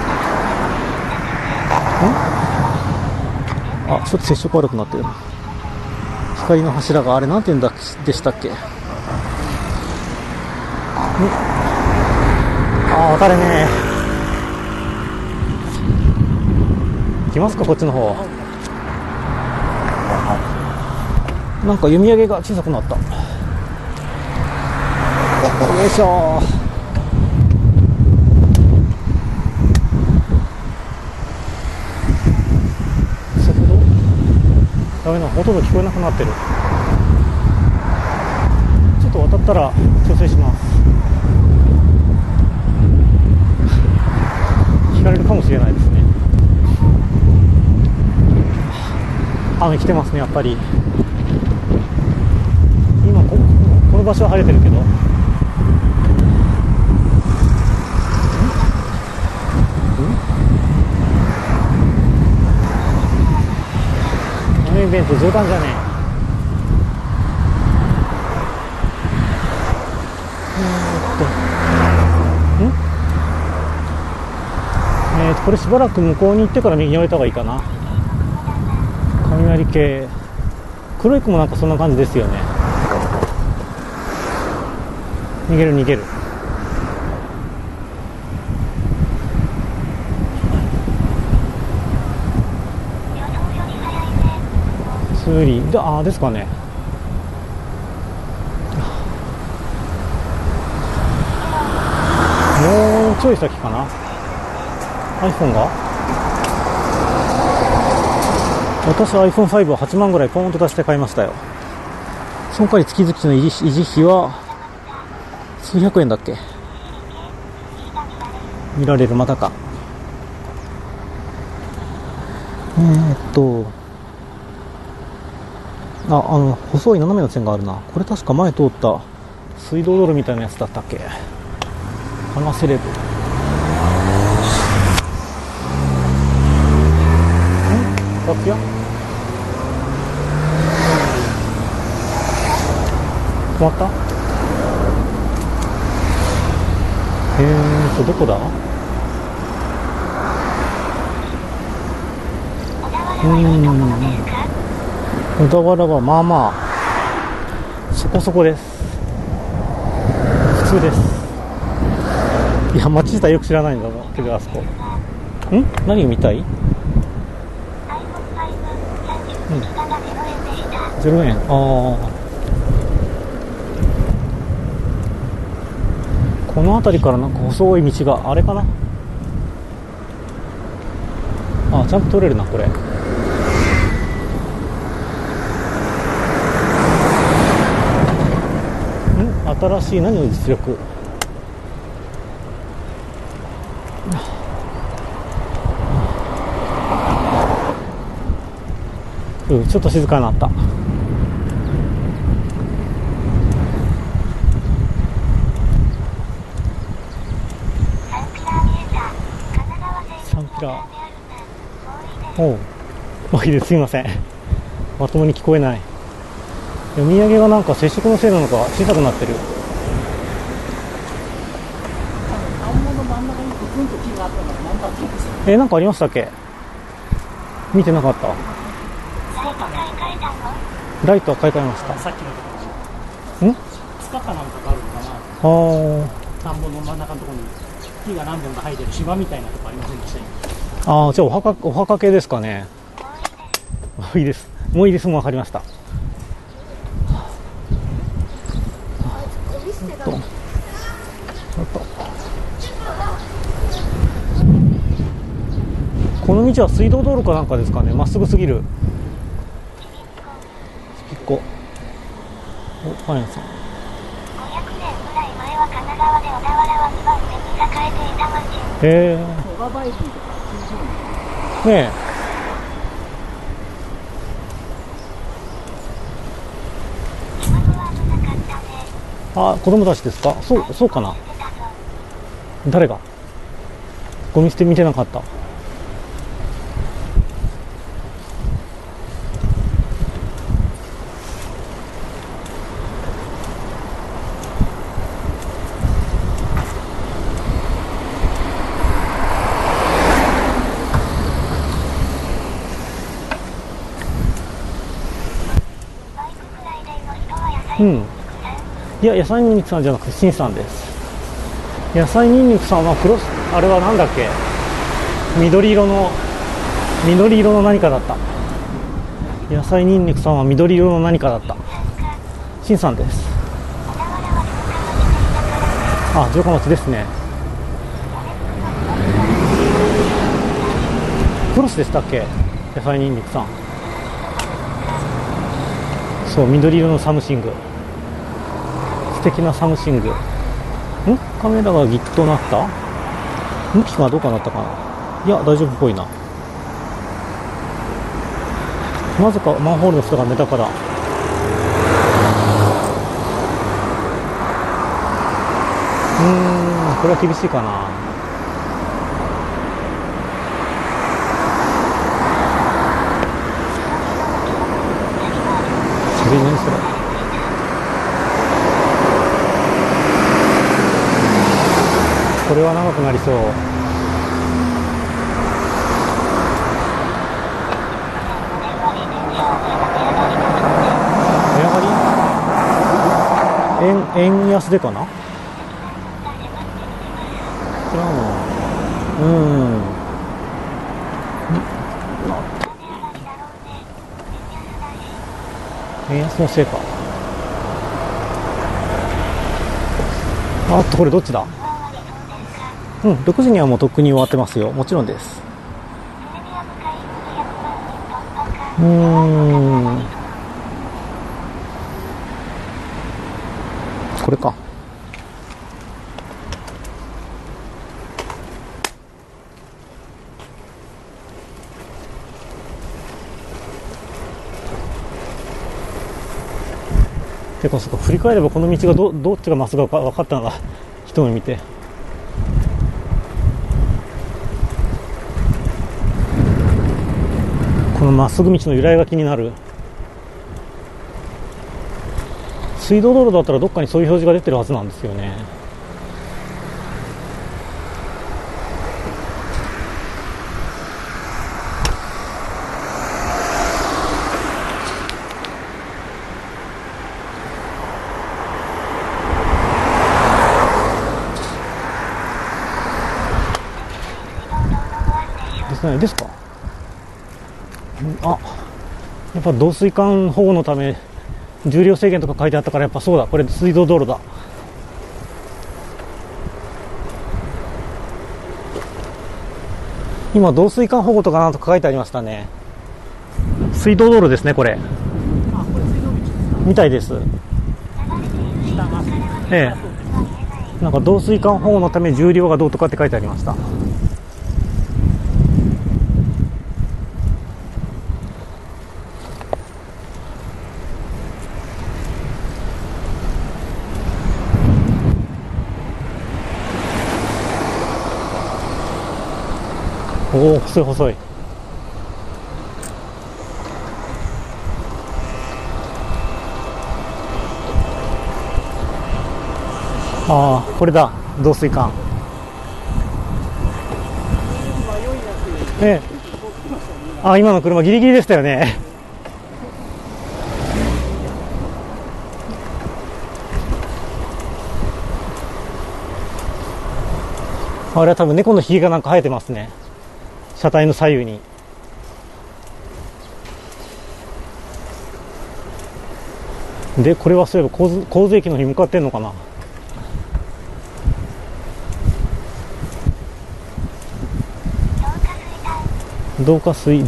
ちょっと接触悪くなってる。光の柱があれなんて言うんでしたっけ。分かれねえ。行きますか、こっちの方。なんか読み上げが小さくなった。よいしょ。速度ダメな、ほとんど聞こえなくなってる。ちょっと渡ったら調整します。引かれるかもしれないですね。雨来てますね、やっぱり。今この場所は晴れてるけど、雨イベント冗談じゃねえ。これしばらく向こうに行ってから右に降りた方がいいかな。雷系、黒い雲なんかそんな感じですよね。逃げる逃げる。数里ですかね。もうちょい先かな。iPhone が、私は iPhone5 は8万ぐらいポーンと出して買いましたよ。その代わり月々の維持費は数百円だっけ。見られる、またか。細い斜めの線があるな。これ確か前通った水道道路みたいなやつだったっけ。話せればバックや止まった。どこだ。小田原はまあまあそこそこです。普通です。いや、街自体よく知らないんだけど、あそこ。何を見たい？0円。この辺りからなんか細い道があれかな。ちゃんと取れるなこれ。新しい何の実力。ちょっと静かになった。サンピラー。いいです、すいません。まともに聞こえない。読み上げがなんか接触のせいなのか小さくなってる。 クンと木があったから何だったんですよ。 なんかありましたっけ？見てなかった。ライトは買い替えました。 さっきのところに塚かなんかがあるのかな。田んぼの真ん中のところに木が何本か生えてる島みたいなとこありませんでしたよ。 じゃあお墓系ですかね。いいです。もういいです。もう分かりました。この道は水道道路かなんかですかね。まっすぐすぎる。1個。パン屋さん。 500年ぐらい前は神奈川で小田原は2番目に栄えていた町。 小川バイクとか90 年。ねえ。 今のは危なかったね。 子供たちですか？そうかな。誰が？ゴミ捨て見てなかった。いや、野菜ニンニクさんじゃなくて、シンさんです。野菜ニンニクさんはあれはなんだっけ？緑色の何かだった。野菜ニンニクさんは緑色の何かだった。シンさんです。城下町ですね。クロスでしたっけ？野菜ニンニクさん。そう、緑色のサムシング。素敵なサムシング。カメラがギッとなった？向きがどうかなったかな？いや、大丈夫っぽいな。なぜかマンホールの蓋がメタから。これは厳しいかな。それ何それ？これは長くなりそう。値上がり？円安でかな？円安のせいか。これどっちだ？6時にはもうとっくに終わってますよ。もちろんです。これか。てか、そこ振り返ればこの道がどっちがまっすぐか分かったのが一目見て。このまっすぐ道の由来が気になる。水道道路だったらどっかにそういう表示が出てるはずなんですよね。ですか？やっぱ導水管保護のため重量制限とか書いてあったから、やっぱそうだ、これ水道道路だ。今導水管保護とかなんとか書いてありましたね。水道道路ですね、これ。 これ水道道ですか？ みたいです。なんか導水管保護のため重量がどうとかって書いてありました。細い細い。これだ、導水管。 ね、あ、今の車ギリギリでしたよね。あれは多分猫のひげがなんか生えてますね、車体の左右に。でこれはそういえば洪水駅の方に向かってんのかな。導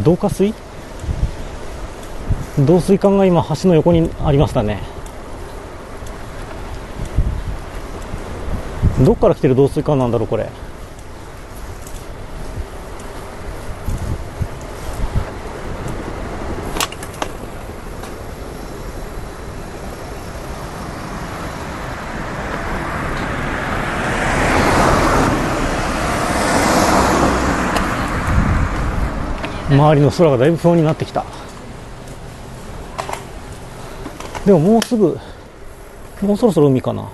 水管が今橋の横にありましたね。どっから来てる導水管なんだろうこれ。周りの空がだいぶ不安になってきた。でももうそろそろ海かな。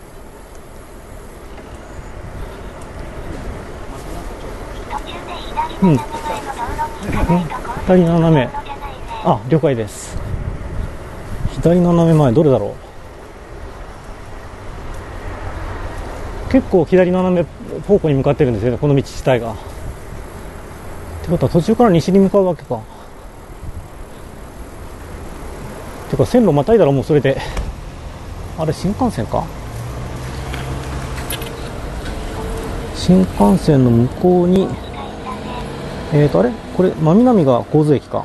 うん。左斜め。あ、了解です。左斜め前どれだろう。結構左斜め方向に向かってるんですよね、この道自体が。ってことは途中から西に向かうわけか。てか線路またいだらもうそれで、あれ新幹線か。新幹線の向こうにあれこれ真南が神津駅か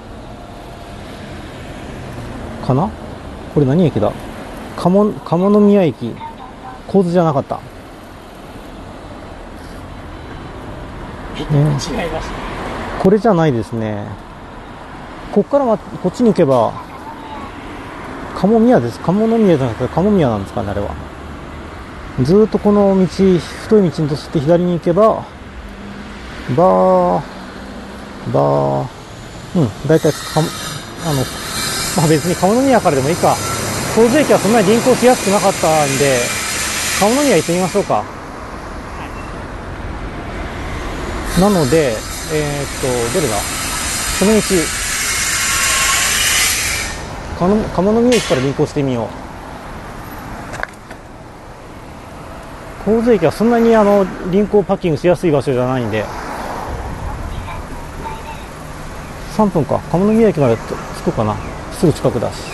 な。これ何駅だ。鴨宮駅。神津じゃなかった、 違いました。 これじゃないですね。こっからこっちに行けば鴨宮です。鴨宮じゃなくて鴨宮なんですかね、あれは。ずーっとこの道、太い道にとって左に行けばだいたいまあ別に鴨宮からでもいいか。神津駅はそんなに輪行しやすくなかったんで鴨宮行ってみましょうか。なのでどれだ、この道鴨宮駅から輪行してみよう。神津駅はそんなに輪行パッキングしやすい場所じゃないんで、3分か。鴨宮駅まで着くかな、すぐ近くだし。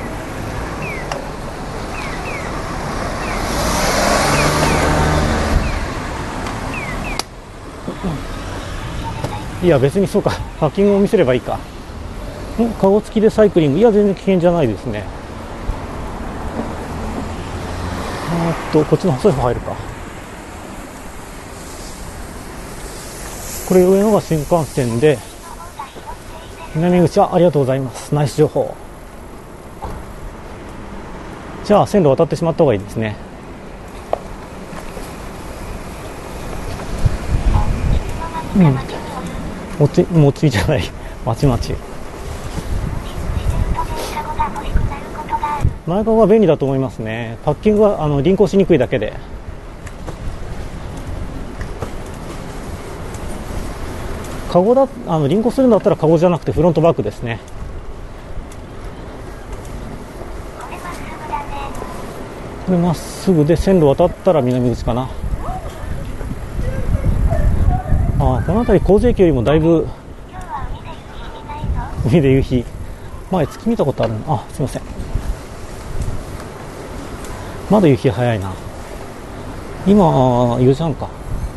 いや別にそうか、パッキングを見せればいいか。カゴ付きでサイクリング、いや全然危険じゃないですね。こっちの細い方入るか。これ上のが新幹線で、南口はありがとうございます。ナイス情報。じゃあ線路渡ってしまった方がいいですね。もちじゃない、まち。前側が便利だと思いますね。パッキングは輪行しにくいだけで。カゴ輪行するんだったらカゴじゃなくてフロントバックですね。これまっすぐで線路渡ったら南口かな。この辺り神津駅よりもだいぶ海で夕日、前月見たことあるの。すいません、まだ夕日早いな。今4時半か。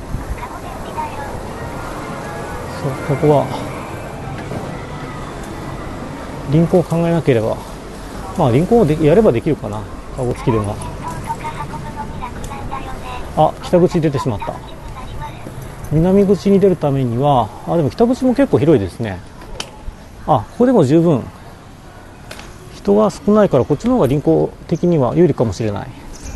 そう、ここは輪行を考えなければ、輪行をやればできるかな、カゴ付きでも。北口に出てしまった。南口に出るためにはでも北口も結構広いですね。ここでも十分人が少ないからこっちの方が輪行的には有利かもしれない。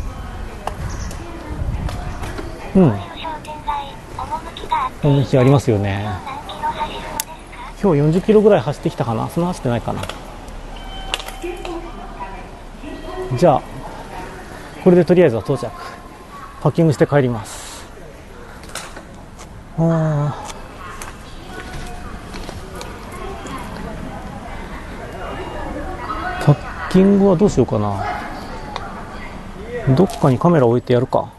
趣ありますよね。今日40キロぐらい走ってきたかな。そんな走ってないかな。じゃあこれでとりあえずは到着。パッキングして帰ります。 キングはどうしようかな。どっかにカメラ置いてやるか。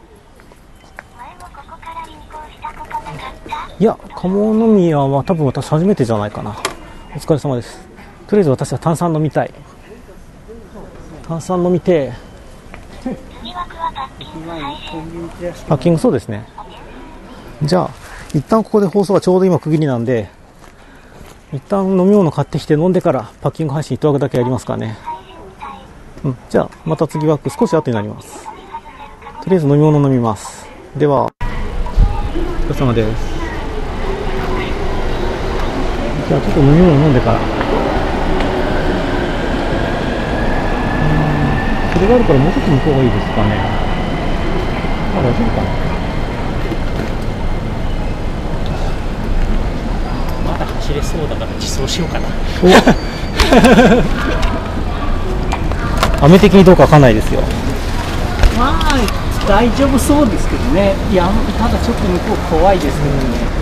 いや、鴨宮は多分私初めてじゃないかな。お疲れ様です。とりあえず私は炭酸飲みたい。炭酸飲みてパッキング、そうですね。じゃあ一旦ここで放送はちょうど今区切りなんで、一旦飲み物買ってきて飲んでからパッキング配信1枠だけやりますかね。じゃあまた次枠少し後になります。とりあえず飲み物飲みます。ではお疲れ様です。じゃあちょっと飲み物飲んでから、それがあるからもうちょっと向こうがいいですかね。大丈夫かな。 まだ走れそうだから自走しようかな。 雨的にどうかわかんないですよ。 まあ大丈夫そうですけどね。いや、ただちょっと向こう怖いですけどね。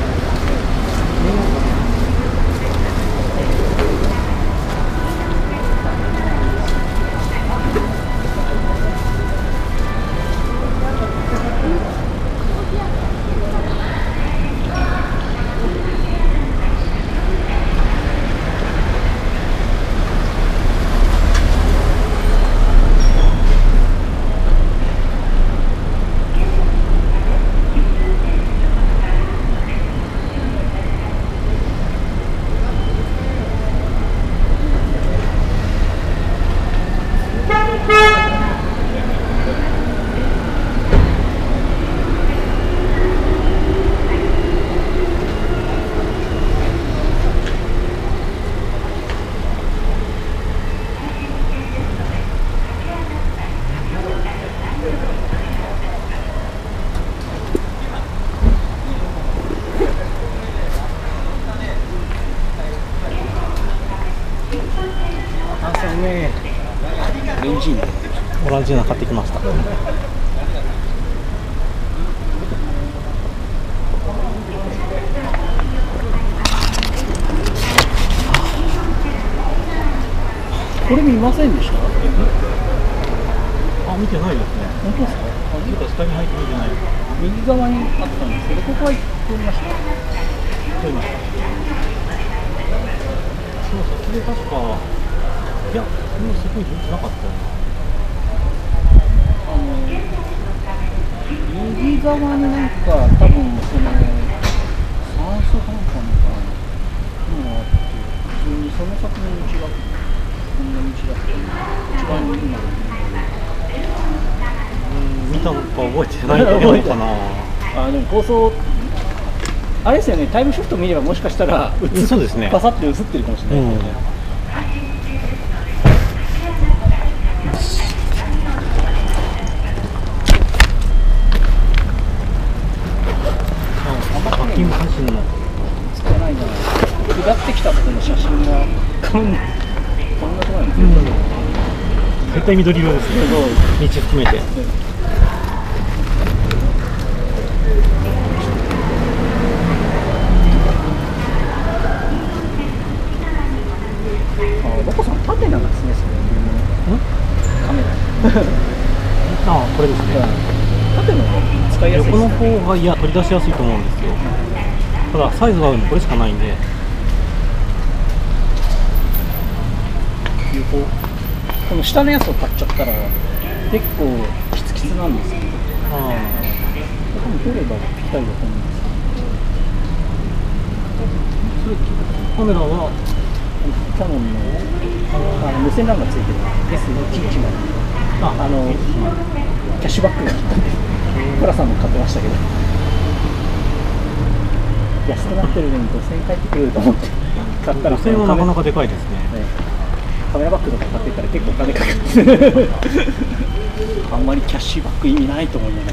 オランジーナ買ってきました。 これ見ませんでした？ 見てないですね。 本当ですか？ 見た下に入って見てない。 右側にあったんですけど、ここは通りました。 通りました。そうそう、それ確か、いや、そこになかったよな。 右側になんか多分その酸素カンパニーかなのがあって、普通にその先の道がこんな道だったり、一番右まで見たのか覚えてないのかな。 でも放送あれですよね、タイムシフト見ればもしかしたらそうですね、 パサって映ってるかもしれないですよね。 パッキング配信のつかないな。下ってきた時の写真がこんなところなんですよ。 絶対緑色ですね。道含めて。 ロコさん縦なんですね、それ。カメラ。 これですね。 縦の方使いやすいですね。 横の方が取り出しやすいと思うんですよ。ただサイズが合うのこれしかないんで。 横。この下のやつを買っちゃったら結構キツキツなんですけど。多分取ればぴったりだと思うんですけど。 カメラはキヤノンの無線 LAN がついてる S111 のキャッシュバックがプラさんも買ってましたけど、安くなってるのに5000円返ってくると思って買ったら、 5000円はなかなかでかいですね。 カメラバッグとか買ってたら結構お金かかるあんまりキャッシュバック意味ないと思いながら。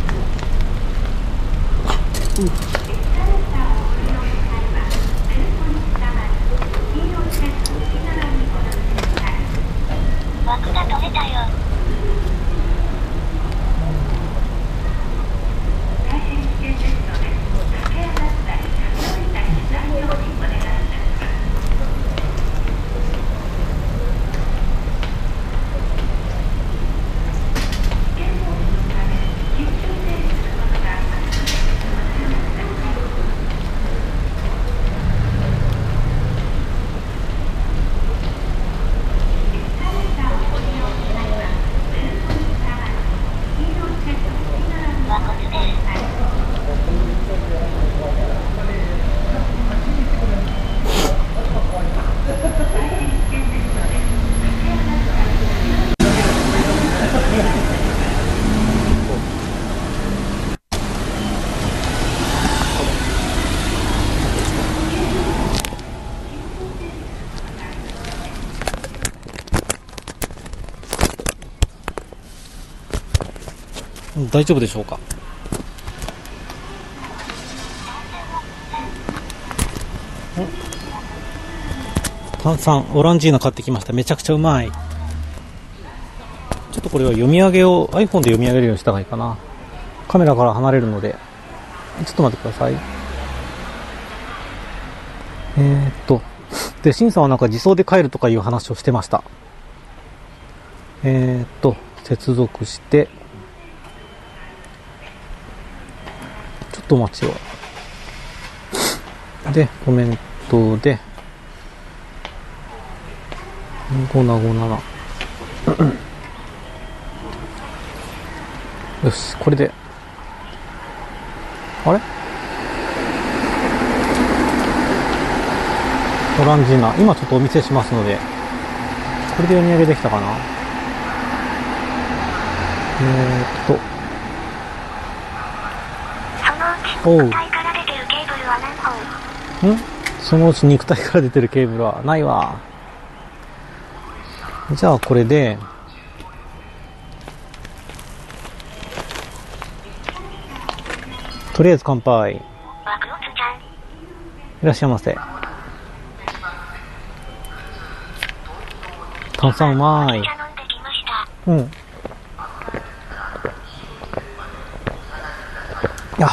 枠が取れたよ。 大丈夫でしょうか。炭酸オランジーナ買ってきました。めちゃくちゃうまい。ちょっとこれは読み上げを iPhone で読み上げるようにした方がいいかな。カメラから離れるのでちょっと待ってください。で、シンさんはなんか自走で帰るとかいう話をしてました。接続して、ちょっとお待ちを。で、コメントで、5757。よし、これで、あれオランジーナ、今ちょっとお見せしますので、これで読み上げできたかな。そのうち肉体から出てるケーブルはないわ。じゃあこれで、とりあえず乾杯。いらっしゃいませ。炭酸うまい。うん。いや。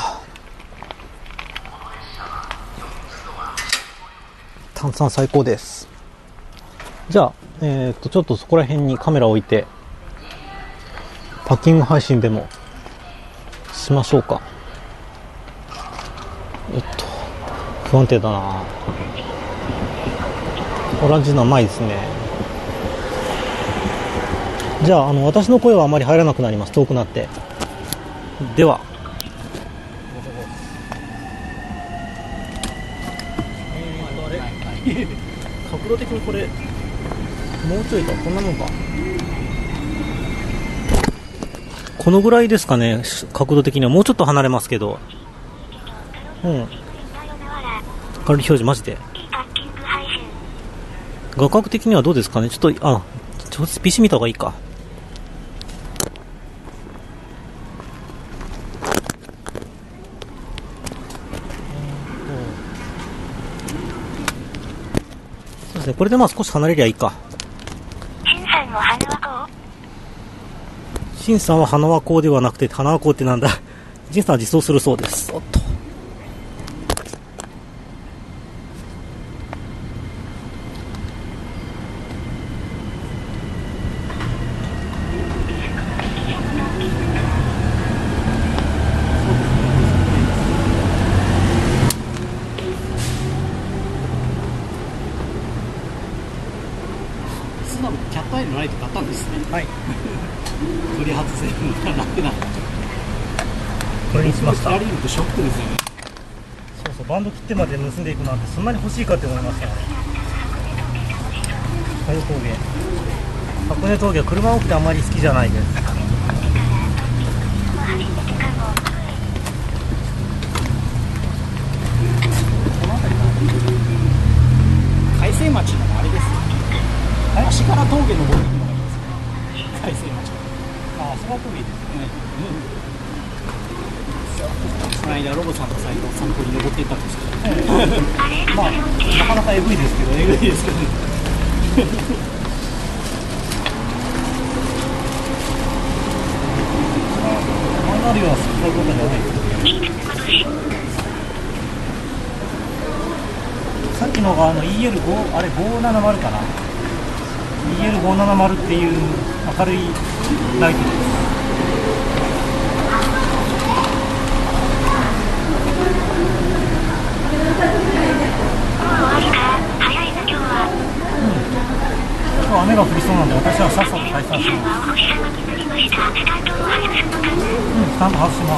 炭酸最高です。じゃあ、ちょっとそこら辺にカメラを置いて、パッキング配信でもしましょうか。不安定だな。オランジーナうまいですね。じゃあ、私の声はあまり入らなくなります。遠くなって。では。角度的にこれ、もうちょいか、こんなもんか。このぐらいですかね、角度的には。もうちょっと離れますけど。うん。明るい表示マジで。画角的にはどうですかね。ちょっとPC 見た方がいいか。そうですね。これでまあ少し離れりゃいいか。シンさんは花輪港ではなくて、花輪港ってなんだ。ジンさんは自走するそうです。おっと。 キャットアイのライト買ったんですね。 はい。 取り外せるのが楽な。 これにしました。 切られるとショックですよね。 そうそう、バンド切ってまで結んでいくなんてそんなに欲しいかって思いましたね。箱根峠。箱根峠は車多くてあんまり好きじゃないです。 海星町のあれですよ。足柄峠登っていくのがいいですね。海星町。 あ、足柄峠いいですね。 この間ロボさんと斉藤さんの方に登っていったんですけど、 まあなかなかエグいですけど、 エグいですけど、 あんなるようなそういうことじゃないですけど、さっきのがEL5、あれ570かな、EL570 っていう明るいライトです。雨が降りそうなんで、私はさっさと退散します。スタンド外します。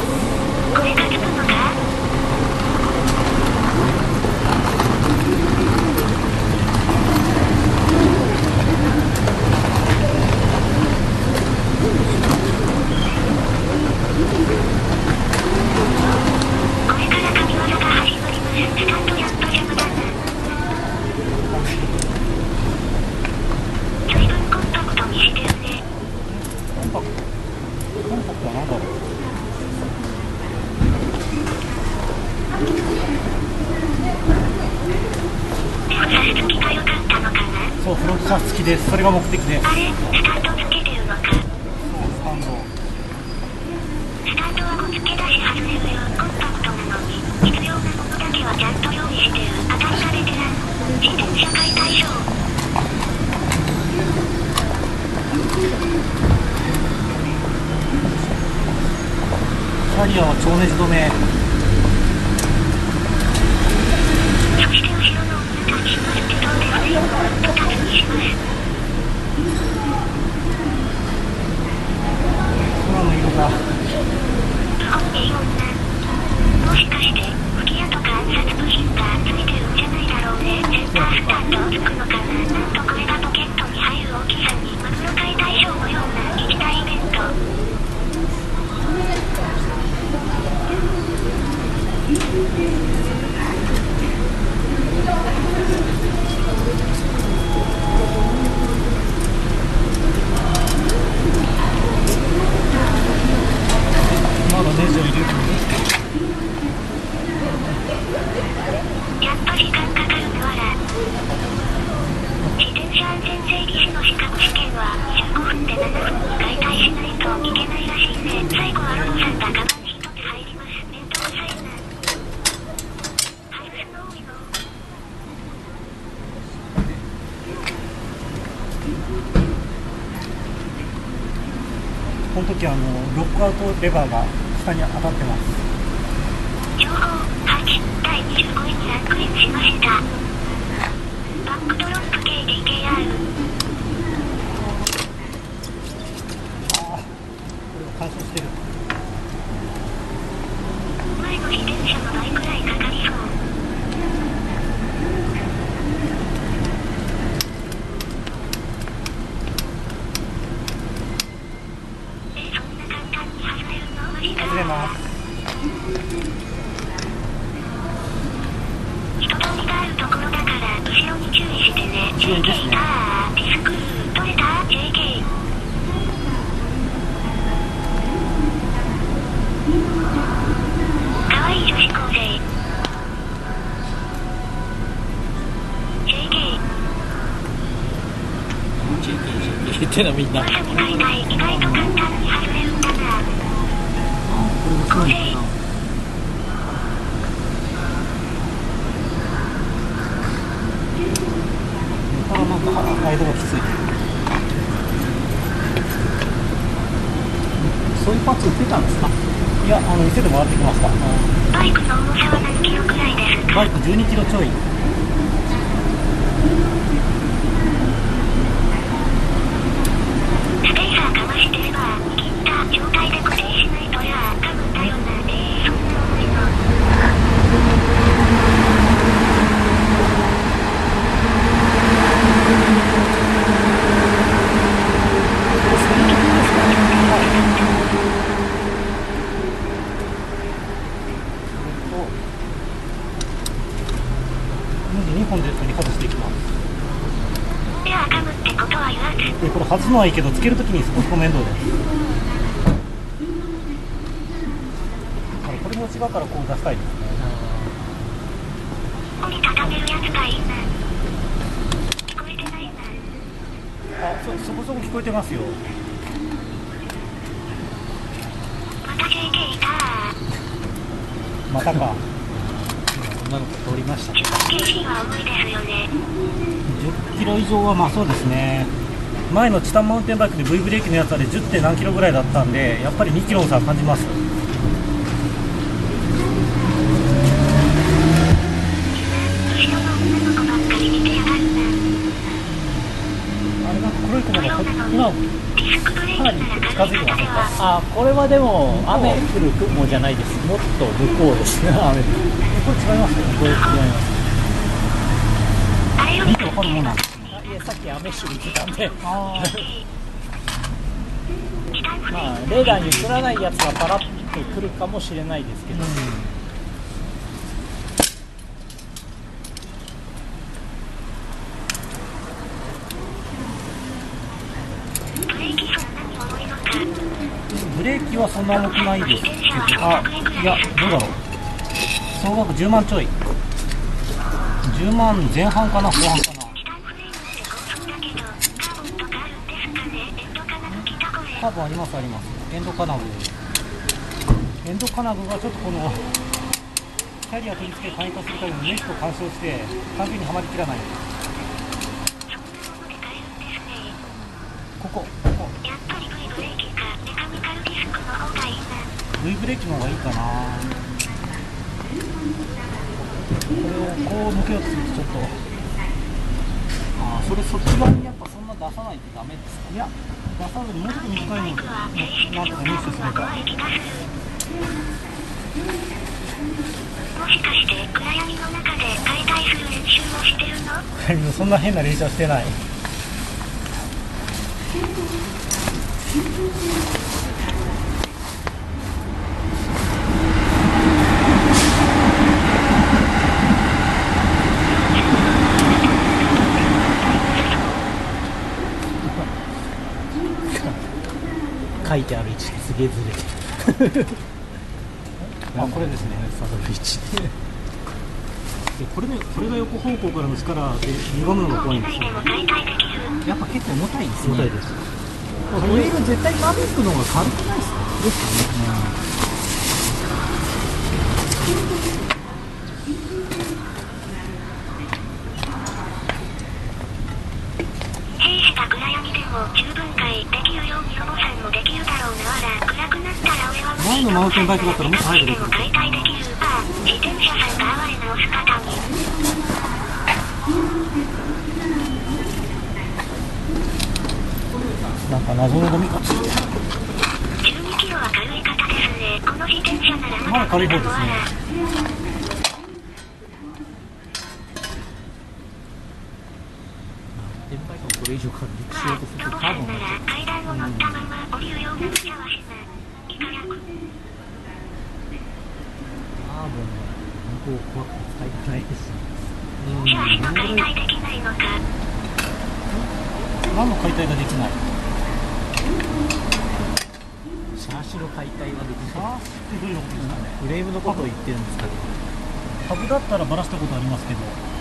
コンパクトは何だろう。 です。それが目的です。 あれ、スタートつけてるのか。 スタンドはこつけ出し外れるよ。コンパクトなのに必要なものだけはちゃんと用意してる。当たりがベテラン。自転車解体ショー。 キャリアは超ネジ止め。 そして後ろの女たちのステドでフレームを2つにします。 空の色がいい女。もしかして吹き矢とか暗殺部品がついてるんじゃないだろうね。センタースタンドをつくのかな。なんとこれがポケットに入る大きさにマグロ解体ショーのような一大イベント。 まだネジを入れるのに。 やっぱ時間かかるのわら。自転車安全整備士の資格試験は25分で7分に解体しないといけないらしいね。最後はロボさんがカバン一つ入ります。めんどくさいな。外すの多いの。 この時ロックアウトレバーが下に当たってます。 情報8第25位にランクインしました。バックドロップ KDKR。 ああ、これは干渉してる。 前の自転車の倍くらいかかりそう。そんな簡単に外れるのマジか。 外れます。 人通りがあるところだから後ろに注意してね。 注意ですね。 JK だ。ディスク取れた JK。 かわいい女子高生 JK。 言ってんのみんな。 まさに解体意外と簡単に外れるんだな。高生これなんかライドがきつい。そういうパーツ売ってたんですか？いや、店でもらってきました。 バイクの重さは何キロくらいですか？ バイク12キロちょい。 スペーサーかましてれば握った状態で固定しないとや噛むんだよな。そんな重いの。 2本で取り外していきます。 いや噛むってことは言わず。 でこれ外すのはいいけどつけるときに少し面倒です。これも違うからこう出したいですね。 折りたためるやつがいいな。聞こえてないな。 あ、そこそこ聞こえてますよ。 また JK いた。 またか。 女の子通りましたね。 10kg は重いですよね。 10キロ以上はまあそうですね。前のチタンマウンテンバイクで V ブレーキのやつはで 10. 点何キロぐらいだったんで、やっぱり2キロの差感じます。 後ろの女の子ばっかり見てやがるな。 あれなんか黒い雲が今ディスクブレーキなら近づいてませんか？ あ、これはでも雨降る雲じゃないです。もっと向こうですね。雨。 これ違いますよ。 これ違います。 あれより見てわかるもんなんです。 いや、さっき雨降りてたんで。 あまあレーダーに映らないやつがパラッと来るかもしれないですけど。 ブレーキはそんな重くないですけど、あ、いや、どうだろう。総額10万ちょい。10万前半かな、後半かな。 カーブありますあります。エンド金具。エンド金具がちょっとこのキャリア取り付け簡易化するためのネットを干渉して完全にはまりきらない。ここやっぱり V ブレーキかメカニカルディスクの方がいいな。 V ブレーキの方がいいかな。これをこう抜けようとするとちょっとそっち側にやっぱそんな出さないとダメですか。いや出さずにもうちょっと短いのなんとか入手すれば。 もしかして暗闇の中で解体する練習をしてるの？ そんな変な練習はしてない。書いてある位置すげえずれてるこれですね、サドル位置でこれが横方向からの力で歪むのが怖いんですよね。やっぱ結構重たいですね。重たいです。ホイール絶対マビックの方が軽くないですか？ですかね。 兵士が暗闇でも十分解できるようにロボさんもできるだろうな。暗くなったら俺は前のマウンテンバイクだったらもっと早くできる。 解体できる。自転車さんが哀れな押す方に。 なんか謎のゴミか。 12キロは軽い方ですね。この自転車ならまだ軽い方ですね。これ以上軽くしようとするとカーボンなら階段を乗ったまま降りるような無茶はしない。いかやく。 カーボンは向こう怖くて使いたくないです。 じゃあ今解体できないのか。 何の解体ができない？シャーシの解体はできない。シャーシってどういうことですかね。フレームのことを言ってるんですかね。ハブだったらバラしたことありますけど、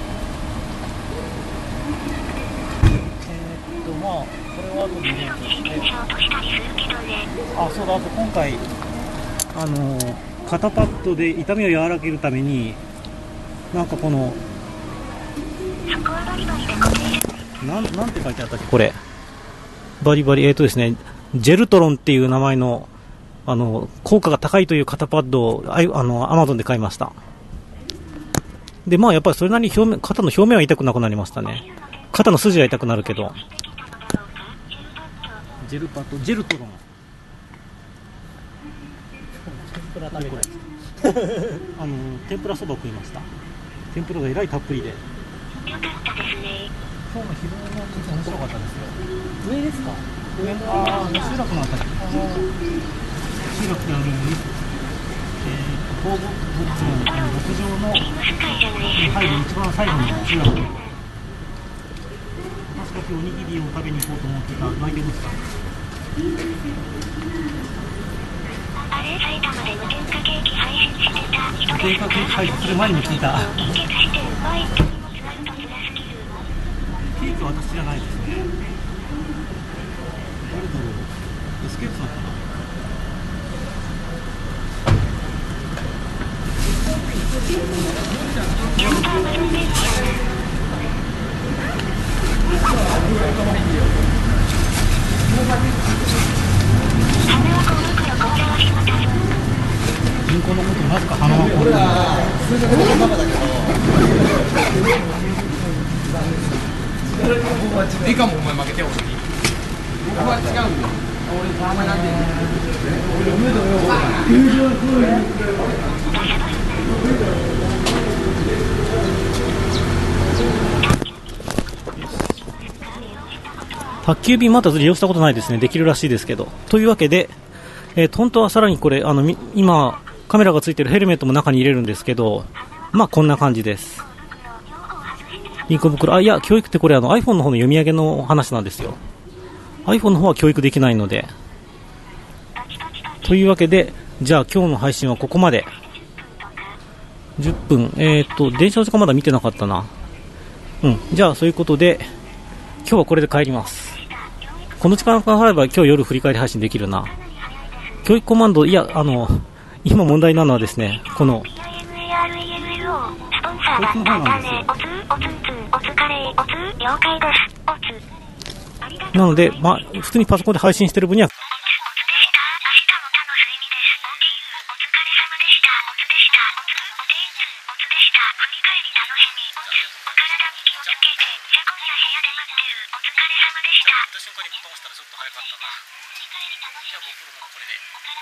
まあこれは後でね。そうだ。あと今回肩パッドで痛みを和らげるためになんかこのなんて書いてあったっけこれ。バリバリですね、ジェルトロンっていう名前の効果が高いという肩パッドをAmazon で買いました。でやっぱりそれなりに肩の表面は痛くなくなりましたね。肩の筋は痛くなるけど。ジェルトロン天ぷらそば食いました。天ぷらがえらいたっぷりで。 よかったですね。 今日の昼の店面白かったですよ。上ですか？集落のあたり。集落で放牧地の牧場のに入る一番最後の集落で。確かおにぎりを食べに行こうと思ってた大丈夫ですか？ あれ、埼玉で無添加ケーキ配信してた人ですか？無添加ケーキ配信する前にも聞いた。ケーキは私じゃないですね。誰だろう。エスケープさんかな。銀行のことなぜか鼻はこれリカもお前負けてほしい。僕は違うんだよ。俺お前なんで宅急便まだ利用したことないですね。できるらしいですけど。というわけで、本当はさらにこれ今カメラがついてるヘルメットも中に入れるんですけど、こんな感じです。インコ袋、いや教育ってこれiPhone の方の読み上げの話なんですよ。iPhone の方は教育できないので。というわけで、じゃあ今日の配信はここまで。10分。電車の時間まだ見てなかったな。じゃあそういうことで今日はこれで帰ります。 この時間があれば今日夜振り返り配信できるな。教育コマンド、いや、今問題なのはですね、この、なので、まあ、普通にパソコンで配信してる分には、 瞬間にボタン押したらちょっと早かったな。じゃあ僕もこれで。